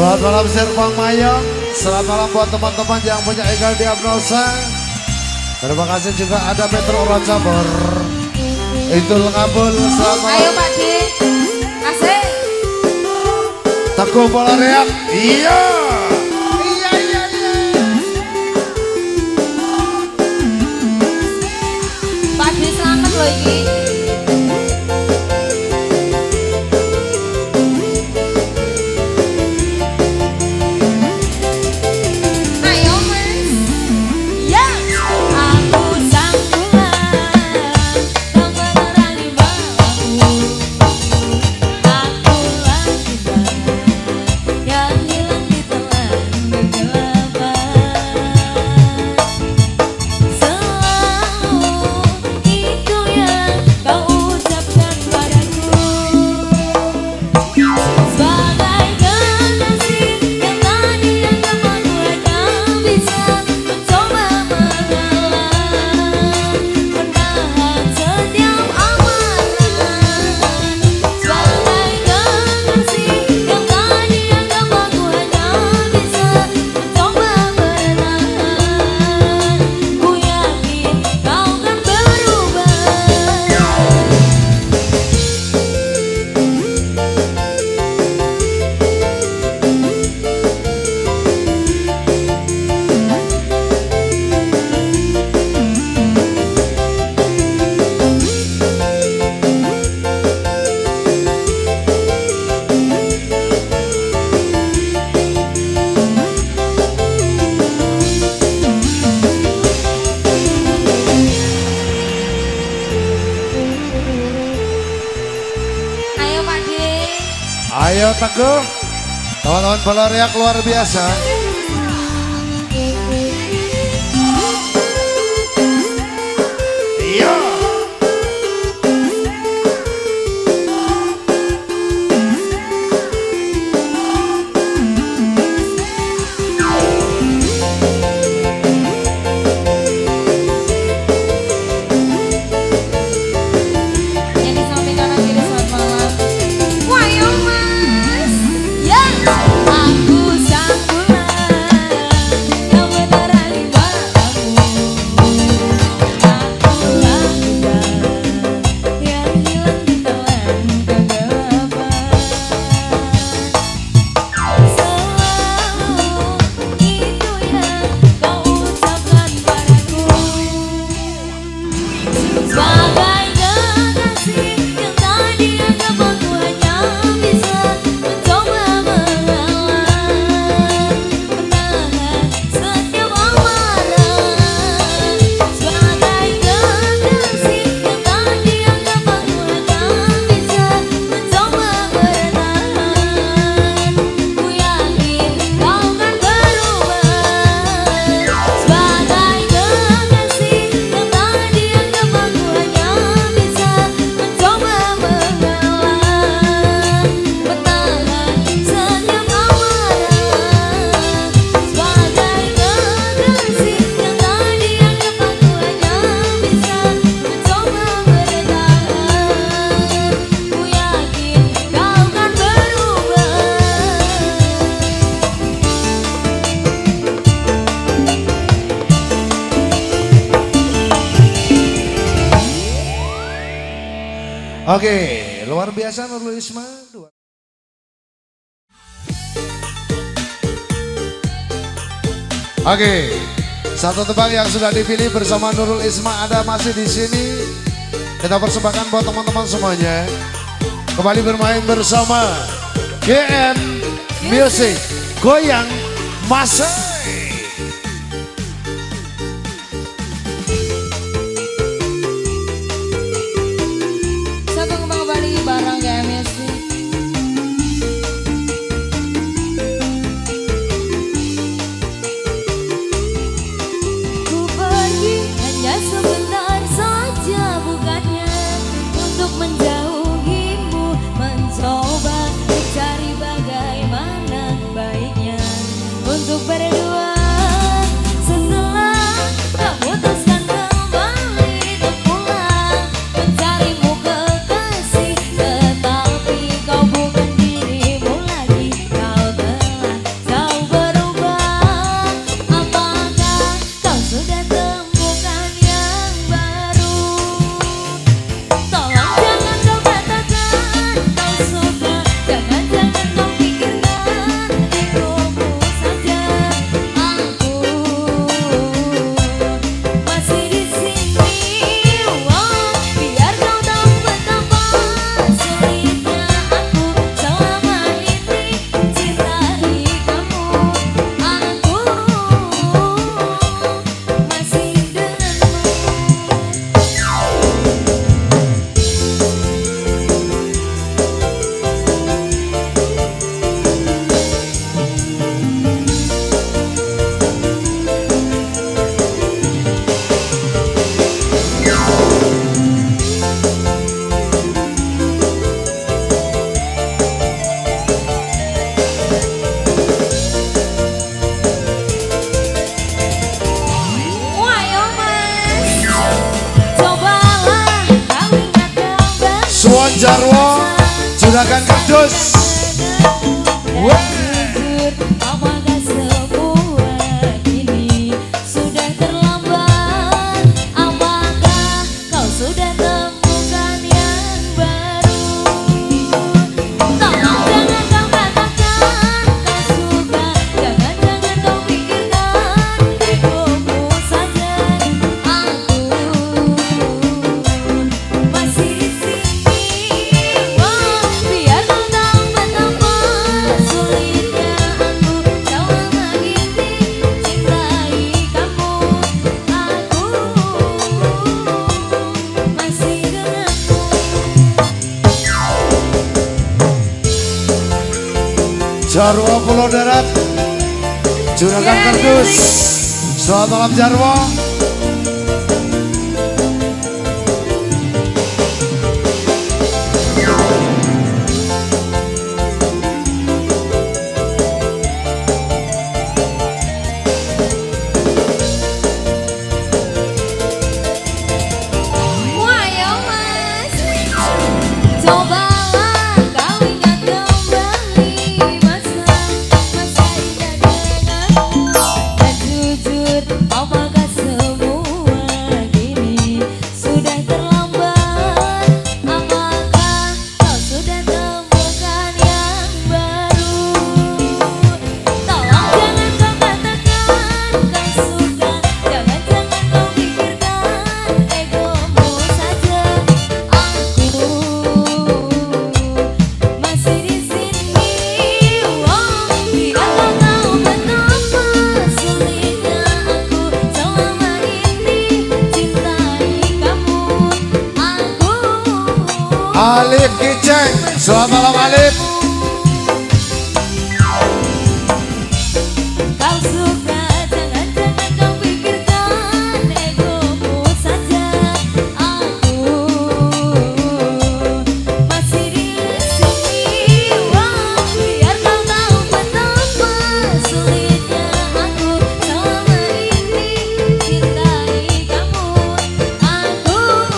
Selamat malam Serpong Mayong. Selamat malam buat teman-teman yang punya egal diagnosa. Terima kasih juga ada Petro Rocabor. Itu Ngabul. Selamat malam. Ayo Pak D. Asik. Teguh Bola Reak. Iya. Iya iya iya. Pak D selamat loh ini. Ayo Teguh, teman-teman Bola Reak luar biasa. Iya. Oke, luar biasa Nurul Isma. Oke, satu tebang yang sudah dipilih bersama Nurul Isma ada masih di sini. Kita persembahkan buat teman-teman semuanya. Kembali bermain bersama G M Music Goyang Masa. Untuk berdua Juragan Kerdus. Wah. Jarwo Pulau Darat, Juragan Kerdus. Selamat malam Jarwo. Alif Kiceng, selamat malam Alif. Kau suka jangan-jangan kau pikirkan egomu saja. Aku masih di sini, wah, biar kau tahu betapa sulitnya aku selama ini cintai kamu. Aku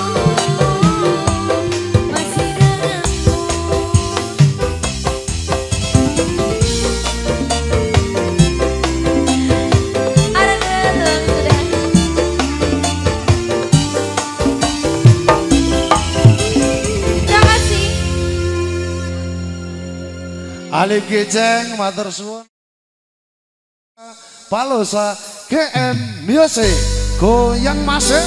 Alif Kiceng, matur suwun. Palosa G M Music, goyang masih.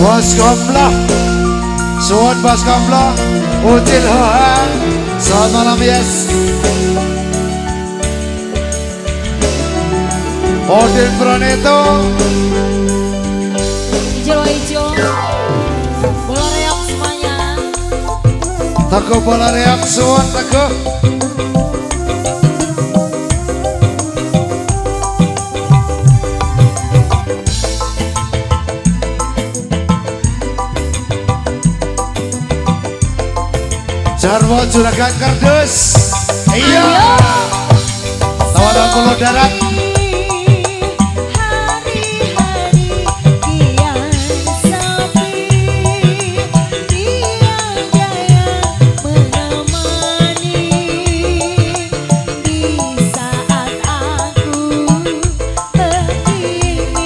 Bos Komlo, suwun Bos Komlo, Ucil Hoang, selamat malam yes. Odin Praneto, Hijau hijau, bola reok semuanya. Teguh bola reok suwun Teguh. Jarwo Juragan Kardus, iya, tawanan Pulau Darat. Hari-hari kian sepi, dia jaya menemani di saat aku begini.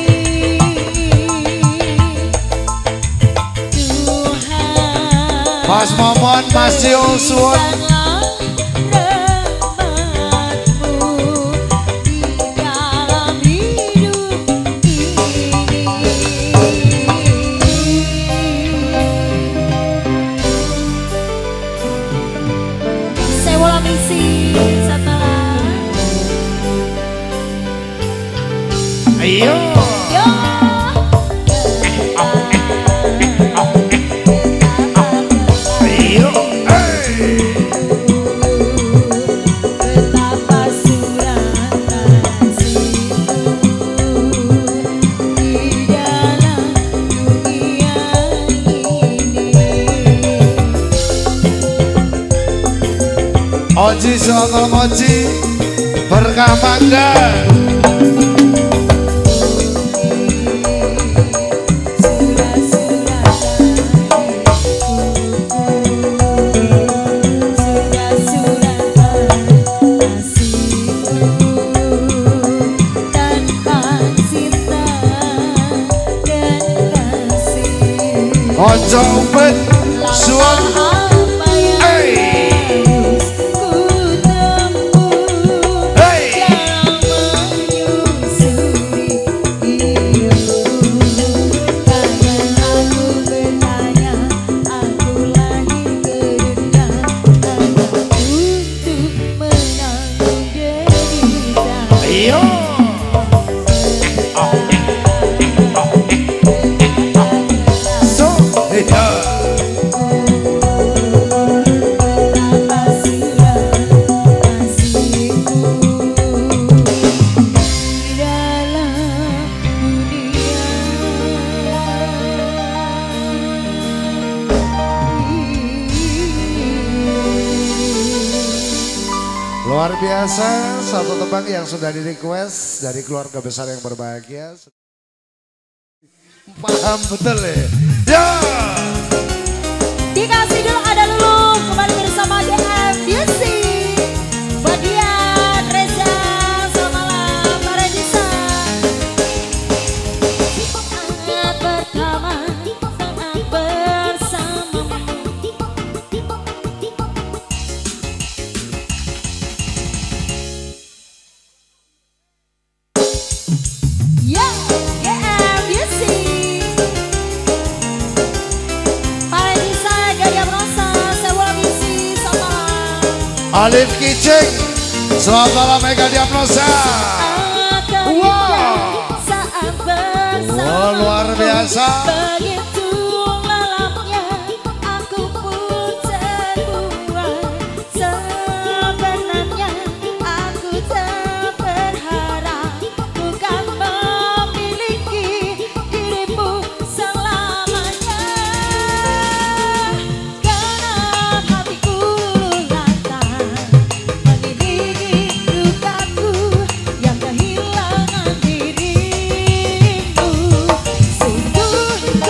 Tuhan, Mas Momon, Mas Yul suwun. Ayo. Ayo. Betapa suratan situ di dalam dunia ini. Oji soal moji berkah mangga. Ojo umpet suwun. Luar biasa, satu tebang yang sudah di request dari keluarga besar yang berbahagia. Paham betul ya? Ya. Dikasih dulu ada Lulu kembali bersama G M Beauty. Badian, Reza, selamat malam, Pak Redisa. Saat pertama saat bersamamu. Ya, G M Beauty. Pak Redisa, Gadiam Rosa, Sebuah Misi, selamat malam. Alif Kicing, selamat malam Mega Diagnosa. Wow. Saat bersama. Wow, luar biasa. Begitu lelapnya aku pun terbuai. Sebenarnya aku tak berharap bukan memiliki dirimu selamanya. Karena hatiku lantar mengiringi lukaku yang kehilangan dirimu. Sungguh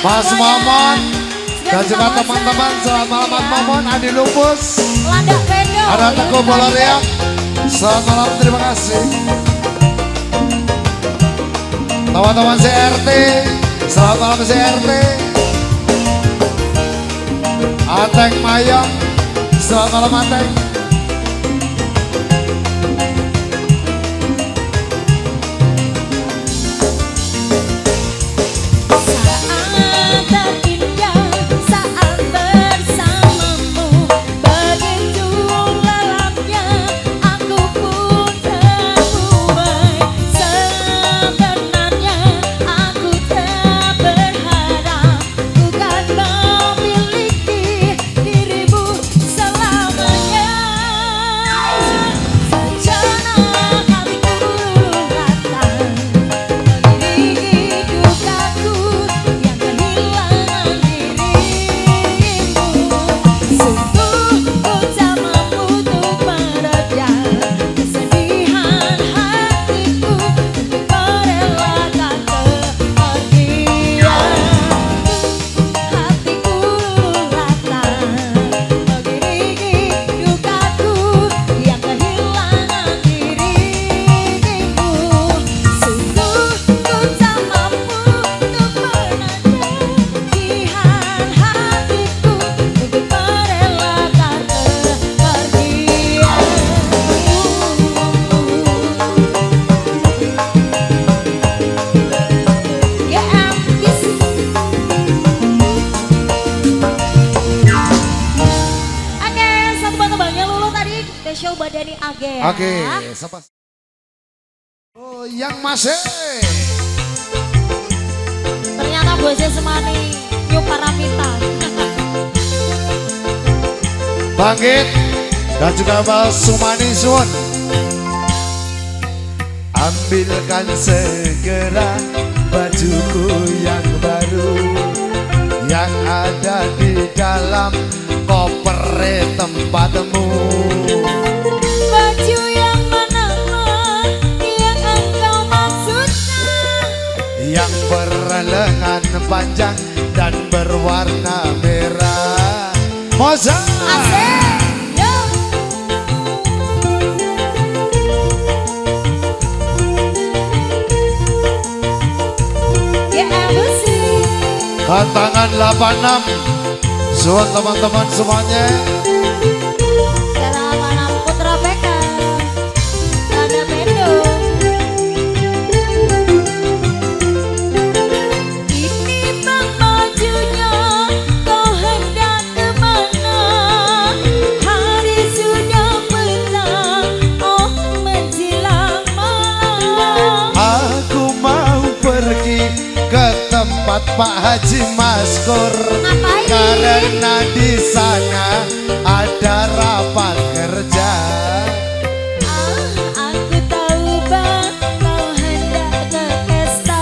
Mas Momon dan juga teman-teman. Selamat malam Mas Momon, Adi Lupus, Landak Pendo, ada Teguh Boloriak. Selamat malam, terima kasih. Teman-teman C R T, selamat malam C R T. Ateng Mayong, selamat malam Ateng. Oke, siapa? Oh, yang masih. Ternyata bosnya Semani, Yuk Paramita. Bangkit dan juga Bal Sumani Sun. Ambilkan segera bajuku yang baru yang ada di dalam koper tempatmu. Baju yang mana yang engkau maksudkan? Yang berlengan panjang dan berwarna merah. Moza. Asik. Yo. Ya emosi. Tangan delapan enam. Suat teman-teman semuanya. Pak Haji Maskur, karena di sana ada rapat kerja. Ah, aku tahu bang, kau hendak ke pesta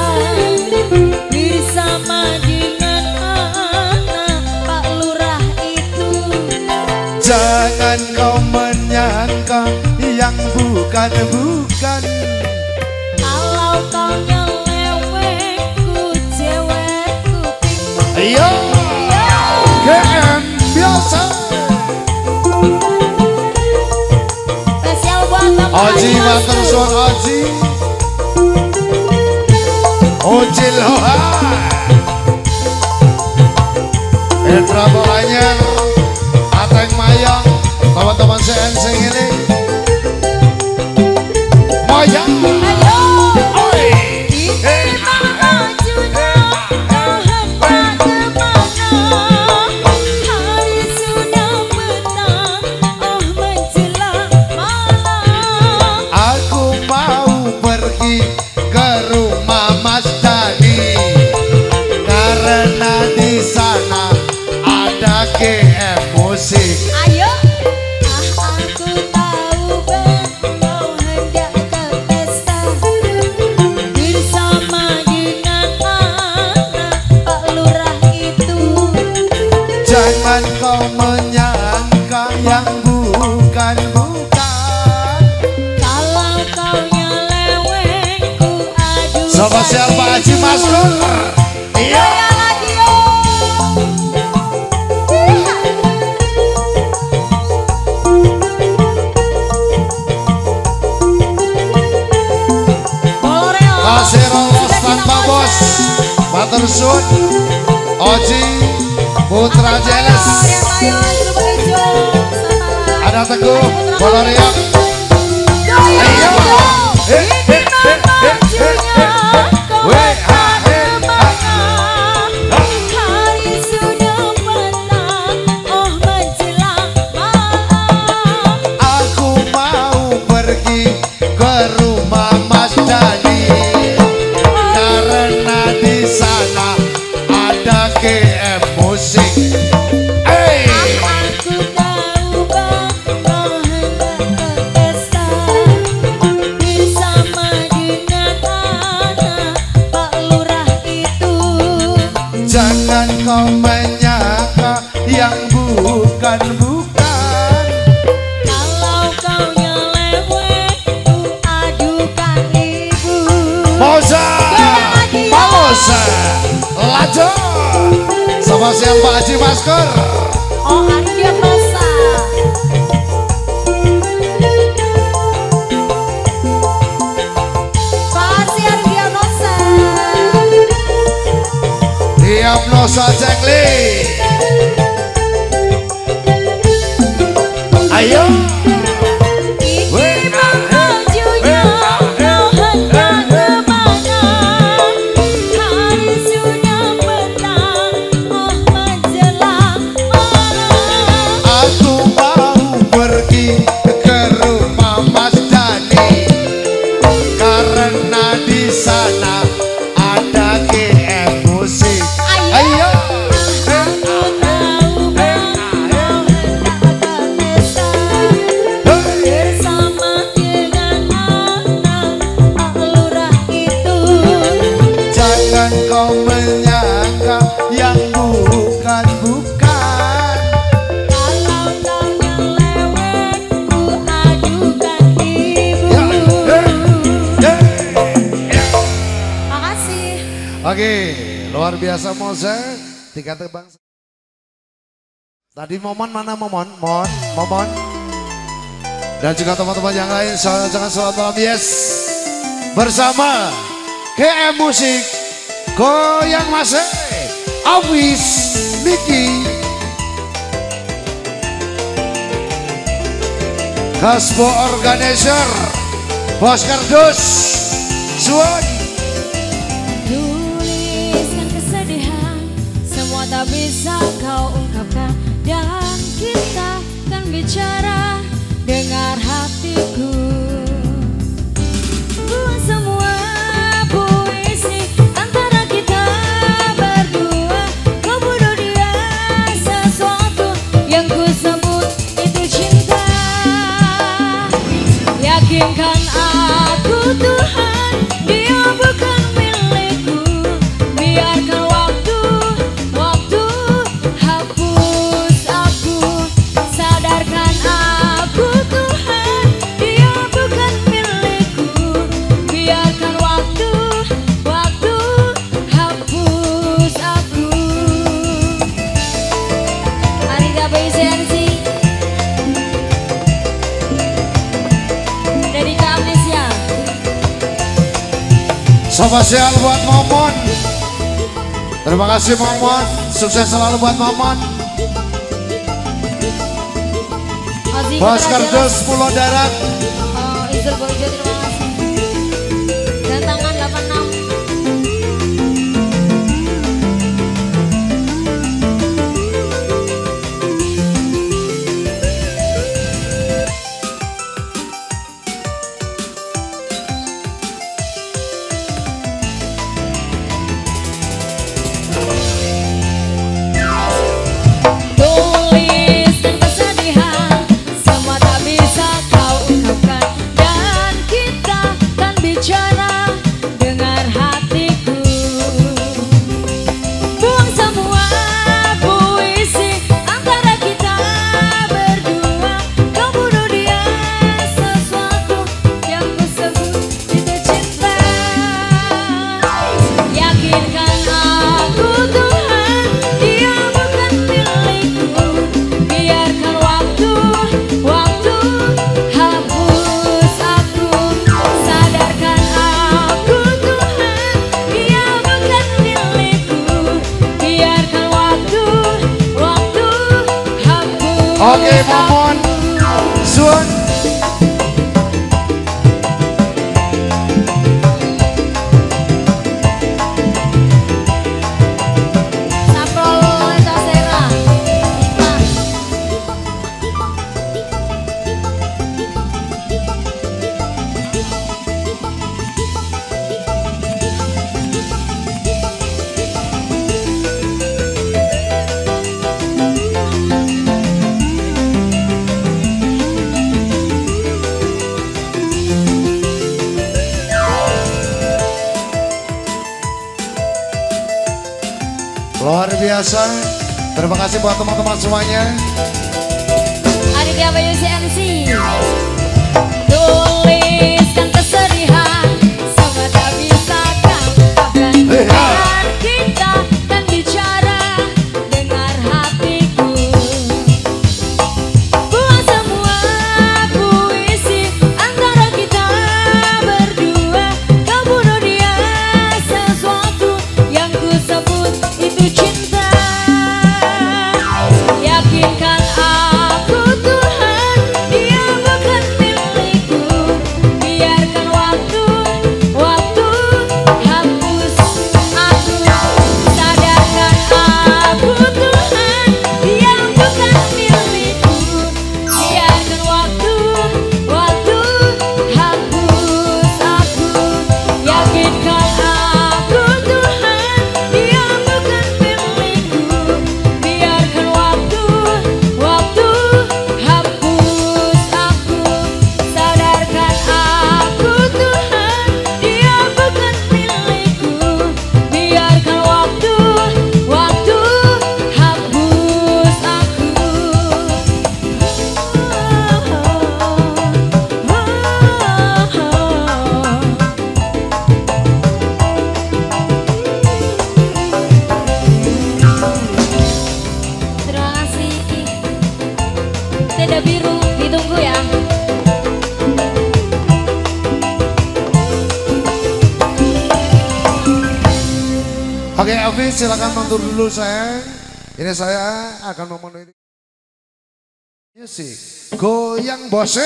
bersama dengan anak Pak Lurah itu. Jangan kau menyangka yang bukan-bukan. Kalau kau Ayo, G M biasa. Spesial buat Bapak Oji matur suwun Oji. Oji loha. Endra Bawanyar, Ateng Mayang, teman-teman C N C ini. Mayang. Ayo, ah aku tahu bang, kau hendak ke pesta bersama dengan anak Pak Lurah itu. Jangan kau menyangka yang bukan-bukan. Kalau kau nyeleweng ku adu. Sobat siapa Haji Maskur? Iya lagi yo. matur suwun. Oji Putra Jeles. Ada Teguh Boloriak. Ayo. Eh eh eh eh eh. Weh ha he. Hari sudah petang, oh menjelang malam. Aku mau pergi ke rumah Mas Dani karena di sana ada G M Musik. Hey. Aku tahu bang, kau hendak berpesta bersama dengan anak Pak Lurah itu. Jangan kau menyangka yang bukan-bukan. Kalau kau nyeleweng, ku adukan ibu. Moza, Moza, Lajo, sama siang Pak Haji Masker. Oh Ardia Masa. Pasti Ardia Masa. Diagnosa Cengli. Ayo. Iki majunya kau hendak kemana? Hari sudah petang, oh menjelang malam. Aku mau pergi ke rumah Mas Dani karena di sana ada G M Musik. Ayo. Aku tahu bang, kau hendak berpesta bersama dengan anak Pak Lurah itu. Jangan kau menyangka yang bukan-bukan. Kalau kau nyeleweng, ku adukan ibu. Makasih. Oke, luar biasa Moza. Tiga tebang. Tadi Momon mana Momon? Mon, Momon. Dan juga teman-teman yang lain, jangan selamat malam, yes. Bersama G M Musik, Goyang Masih, Awis, Niki, Kasbo Organizer, Bos Kardus, Suwan. Tuliskan kesedihan, semua tak bisa kau ungkapkan. Dan kita kan bicara, dengar hatiku. Buang semua puisi antara kita berdua. Kau bunuh dia, sesuatu yang ku sebut itu cinta. Yakinkan aku Tuhan, dia bukan milikku. Biarkan waktu, waktu hapus aku. Sadarkan aku Tuhan, dia bukan milikku. Biarkan waktu, waktu hapus aku. Arida Besensi dari Amnesia. Spesial buat Momon. Terima kasih Momon, sukses selalu buat Momon. Bos Kardus Pulau Darat. Oh, Izul Boyjo, terima kasih. Dan tangan delapan enam. Tuliskan kesedihan, semua tak bisa kau ungkapkan. Dan kita kan bicara, dengar Oke, Momon. Sun. Luar biasa. Terima kasih buat teman-teman semuanya. Aditya Bayu C M C. Tuliskan kesedihan sama tak bisa katakan. Biar kita kan bicara dengar hatiku. Buat semua puisi antara kita berdua. Kau bunuh dia sesuatu yang ku sebut itu cinta. Yakinkan aku Tuhan, dia bukan milikku. Biarkan waktu, waktu hapus aku. Sadarkan aku Tuhan, dia bukan milikku. Biarkan waktu, waktu hapus aku. Yakinkan aku Tuhan, dia bukan milikku. Biarkan waktu, waktu hapus aku. Sadarkan aku Tuhan, dia bukan milikku. Biarkan waktu, waktu hapus aku. Terima kasih. Tenda biru ditunggu ya. Oke, Elvi silakan mundur dulu sayang. Ini saya akan memenuhi musik. Goyang bose.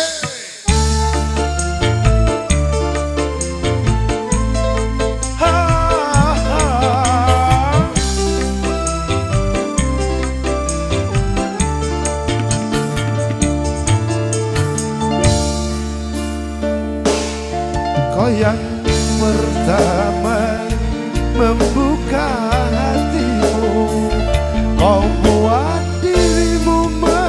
Kau yang pertama membuka hatimu, kau buat dirimu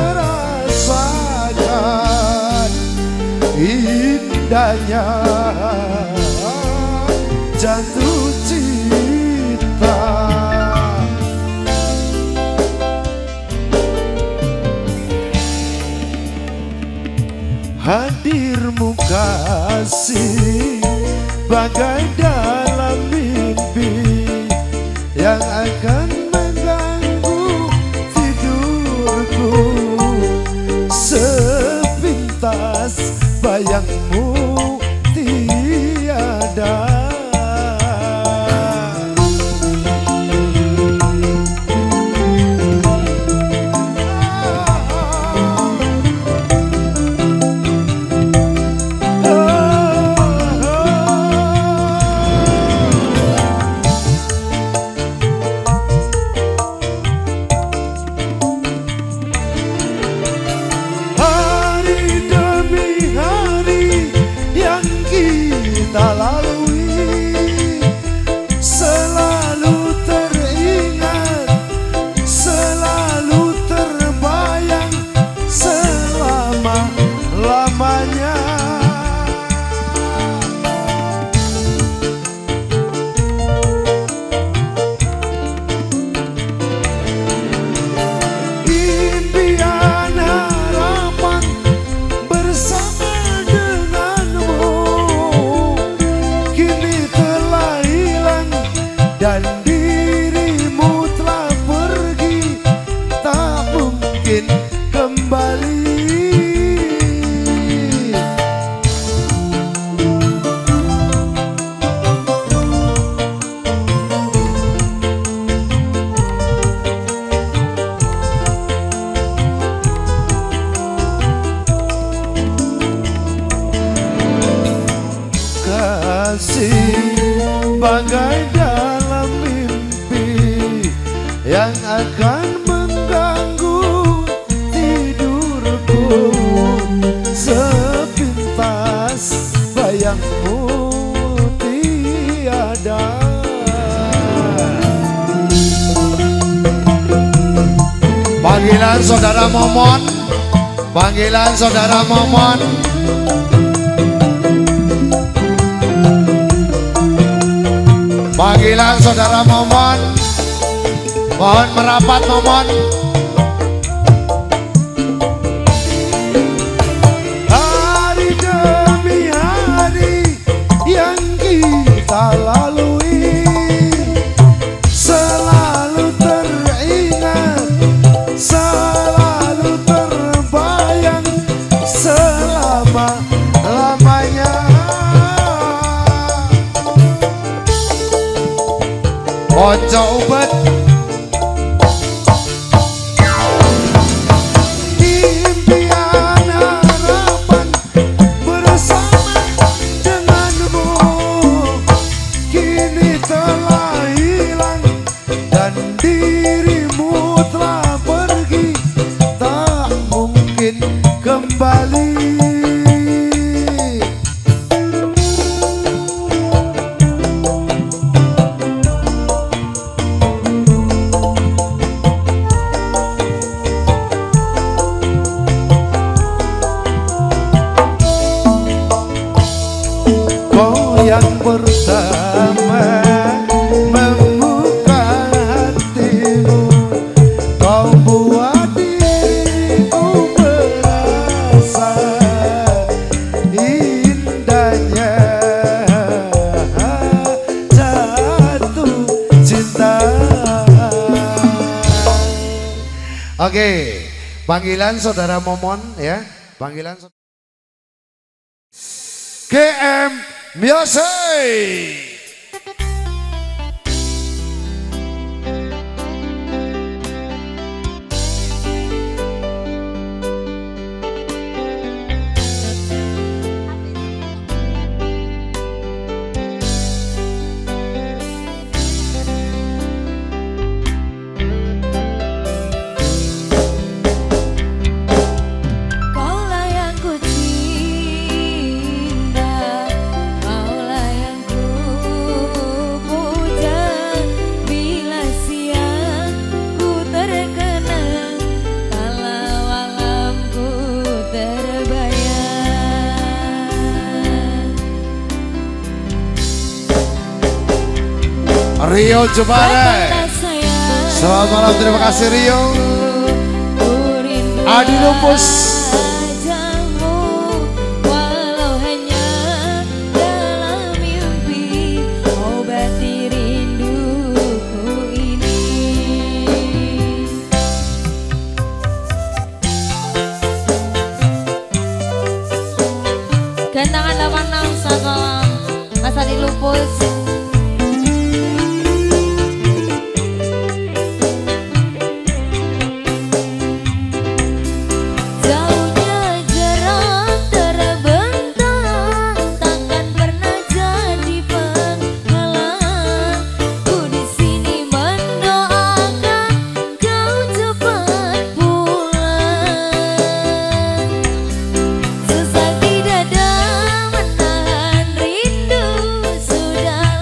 merasakan indahnya jatuh cinta. Hadirmu kasih bagai dalam mimpi yang akan mengganggu tidurku. Sepintas bayangmu tiada. bagai dalam mimpi yang akan mengganggu tidurku. Sepintas bayangmu tiada. Panggilan saudara Momon, panggilan saudara Momon. Panggilan saudara Momon, mohon merapat Momon. Hari demi hari yang kita lalui selalu teringat, selalu terbayang selama-lamanya. Ojo ubet impian harapan bersama denganmu kini telah hilang dan dirimu telah pergi, tak mungkin kembali. Yang pertama membuka hatimu, kau buat diriku merasa indahnya jatuh cinta. Oke, panggilan saudara Momon ya, panggilan saudara G M Music. Rio Jepare, selamat malam, terima kasih Rio. Adi Lupus, walau hanya dalam mimpi, obati rinduku ini. Gantangan delapan enam, selamat malam Mas Adi Lupus. Sudah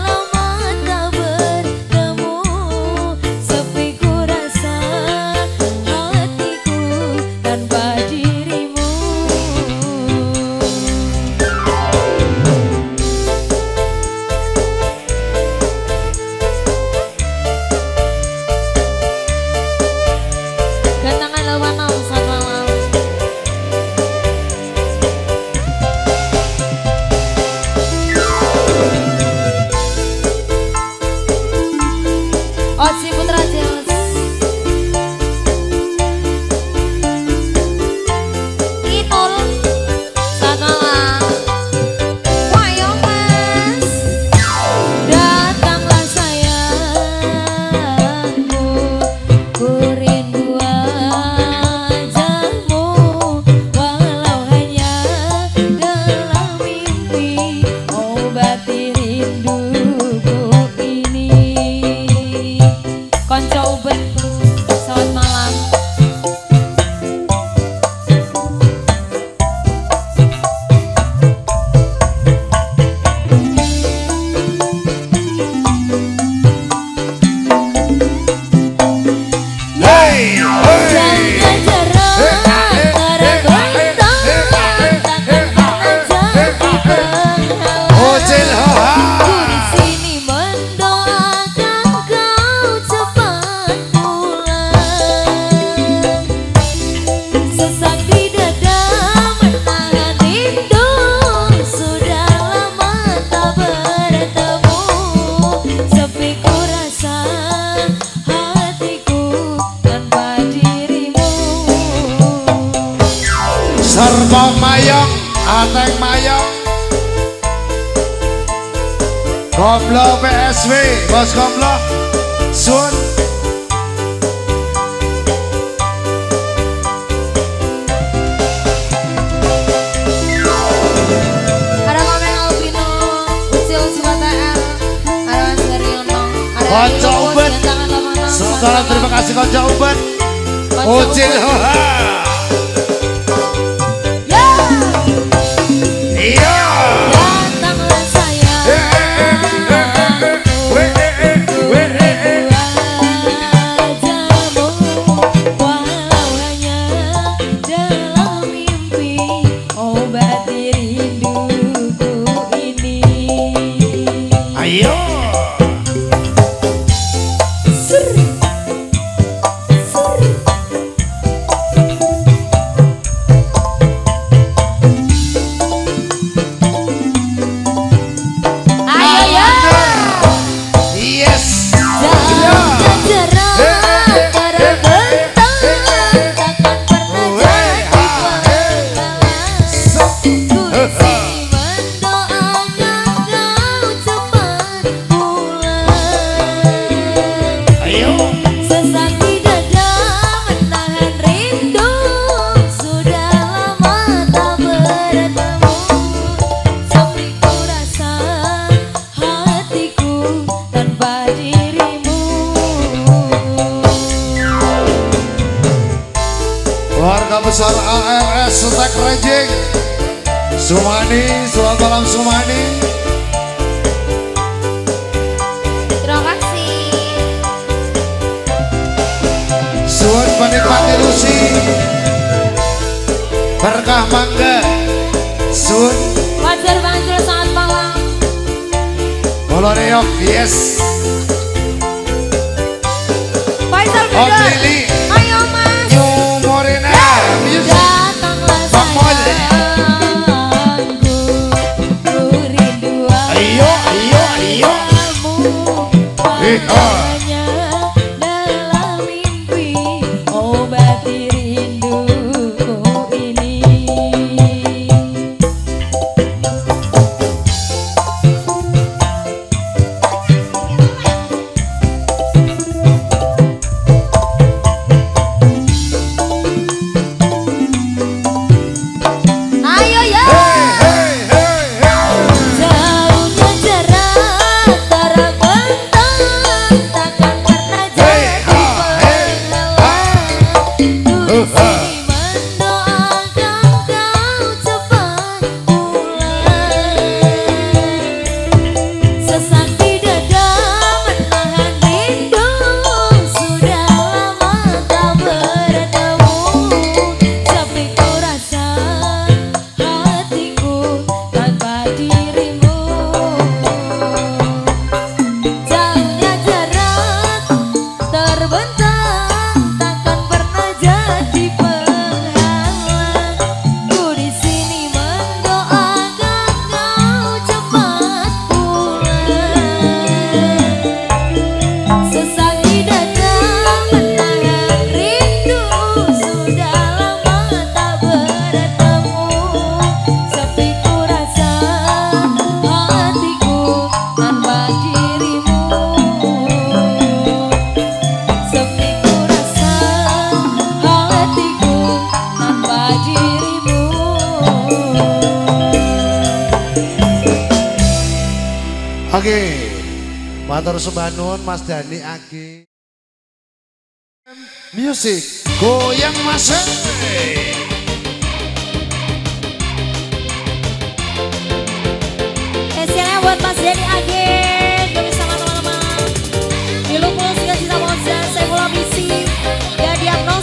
Serpong mayong, ateng mayong, Gomblo P S W, Bos Gomblo, Sun. Ada Komeng Albino, Ucil Sumatera, ada Mas Daryono, ada Konco Ubet, saudara terima kasih Konco Ubet, Ucil Hoha. Keluarga besar A R S Setek Rejing, Sumani, selamat malam Sumani. Terima kasih. Suun penikmati Lucy, berkah mangga, Sun. Wajar Banjul selamat malam. Moloreok, yes. Faisal Om Beda. Lili, Ayo Mas. Morena, music. Datanglah sayangku, ku rindu Ayo, ayo, ayo. hanya dalam mimpi, obati rinduku ini. Ayo ya. Jauhnya jarak antara bentang, takkan pernah jadi penghalang. Ku disini mendoakan kau cepat pulang. Sesak di dada menahan rindu, sudah lama tak bertemu. Tapi ku rasa hatiku tanpa dirimu. Jauhnya jarak terbentang, takkan pernah jadi penghalang. Ku di sini mendoakan kau cepat pulang. Sesak di dada menahan rindu, sudah lama tak bertemu. Sepi ku rasa hatiku tanpa dirimu. Sepi ku rasa hatiku tanpa dirimu. Oke, matur sembah nuwun Mas Dani Agi. Music, goyang Mas. Spesialnya buat Mas Dani Age, gak bisa lama-lama. Dilupus gak cinta Moza, saya mulai misi. Ya diagnosa.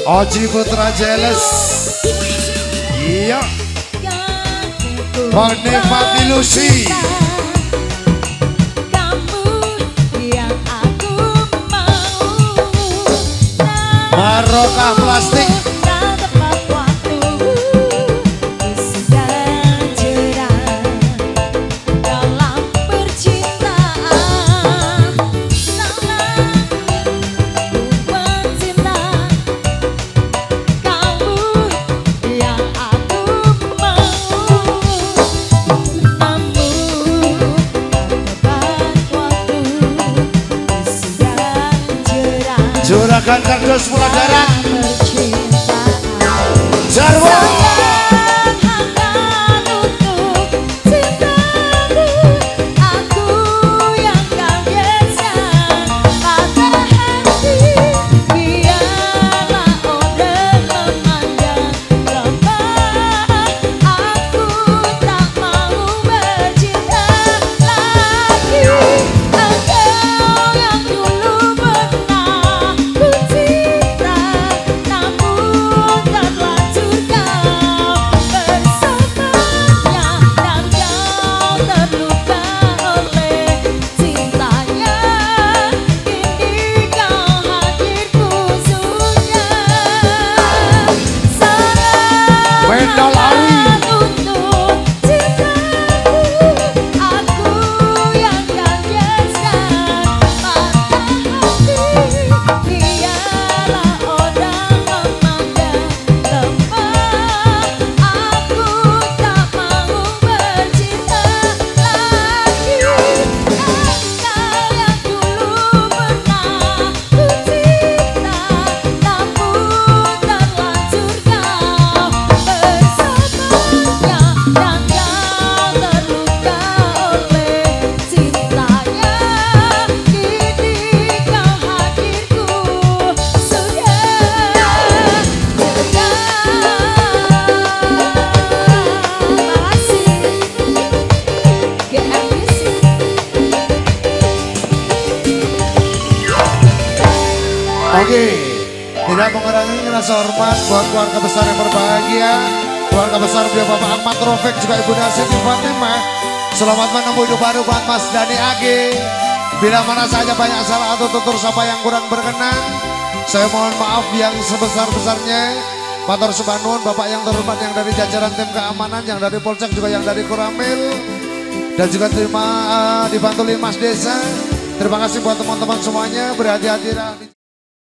Oji Putra Jeles. Iya. Bonifati Lucy. Barokah Plastik. Juragan Kardus Mula Darat Jarwo. Oke, tidak mengurangi rasa hormat buat keluarga besar yang berbahagia, keluarga besar beliau Bapak Ahmad Taufik juga Ibu Siti Fatimah. Selamat menempuh hidup baru buat Mas Dani Age. Bila mana saja banyak salah atau tutur sapa yang kurang berkenan, saya mohon maaf yang sebesar-besarnya. Matur sembah nuwun Bapak yang terhormat yang dari jajaran tim keamanan, yang dari Polsek juga yang dari Koramil, dan juga terima uh, dibantu Mas Desa. Terima kasih buat teman-teman semuanya, berhati-hati.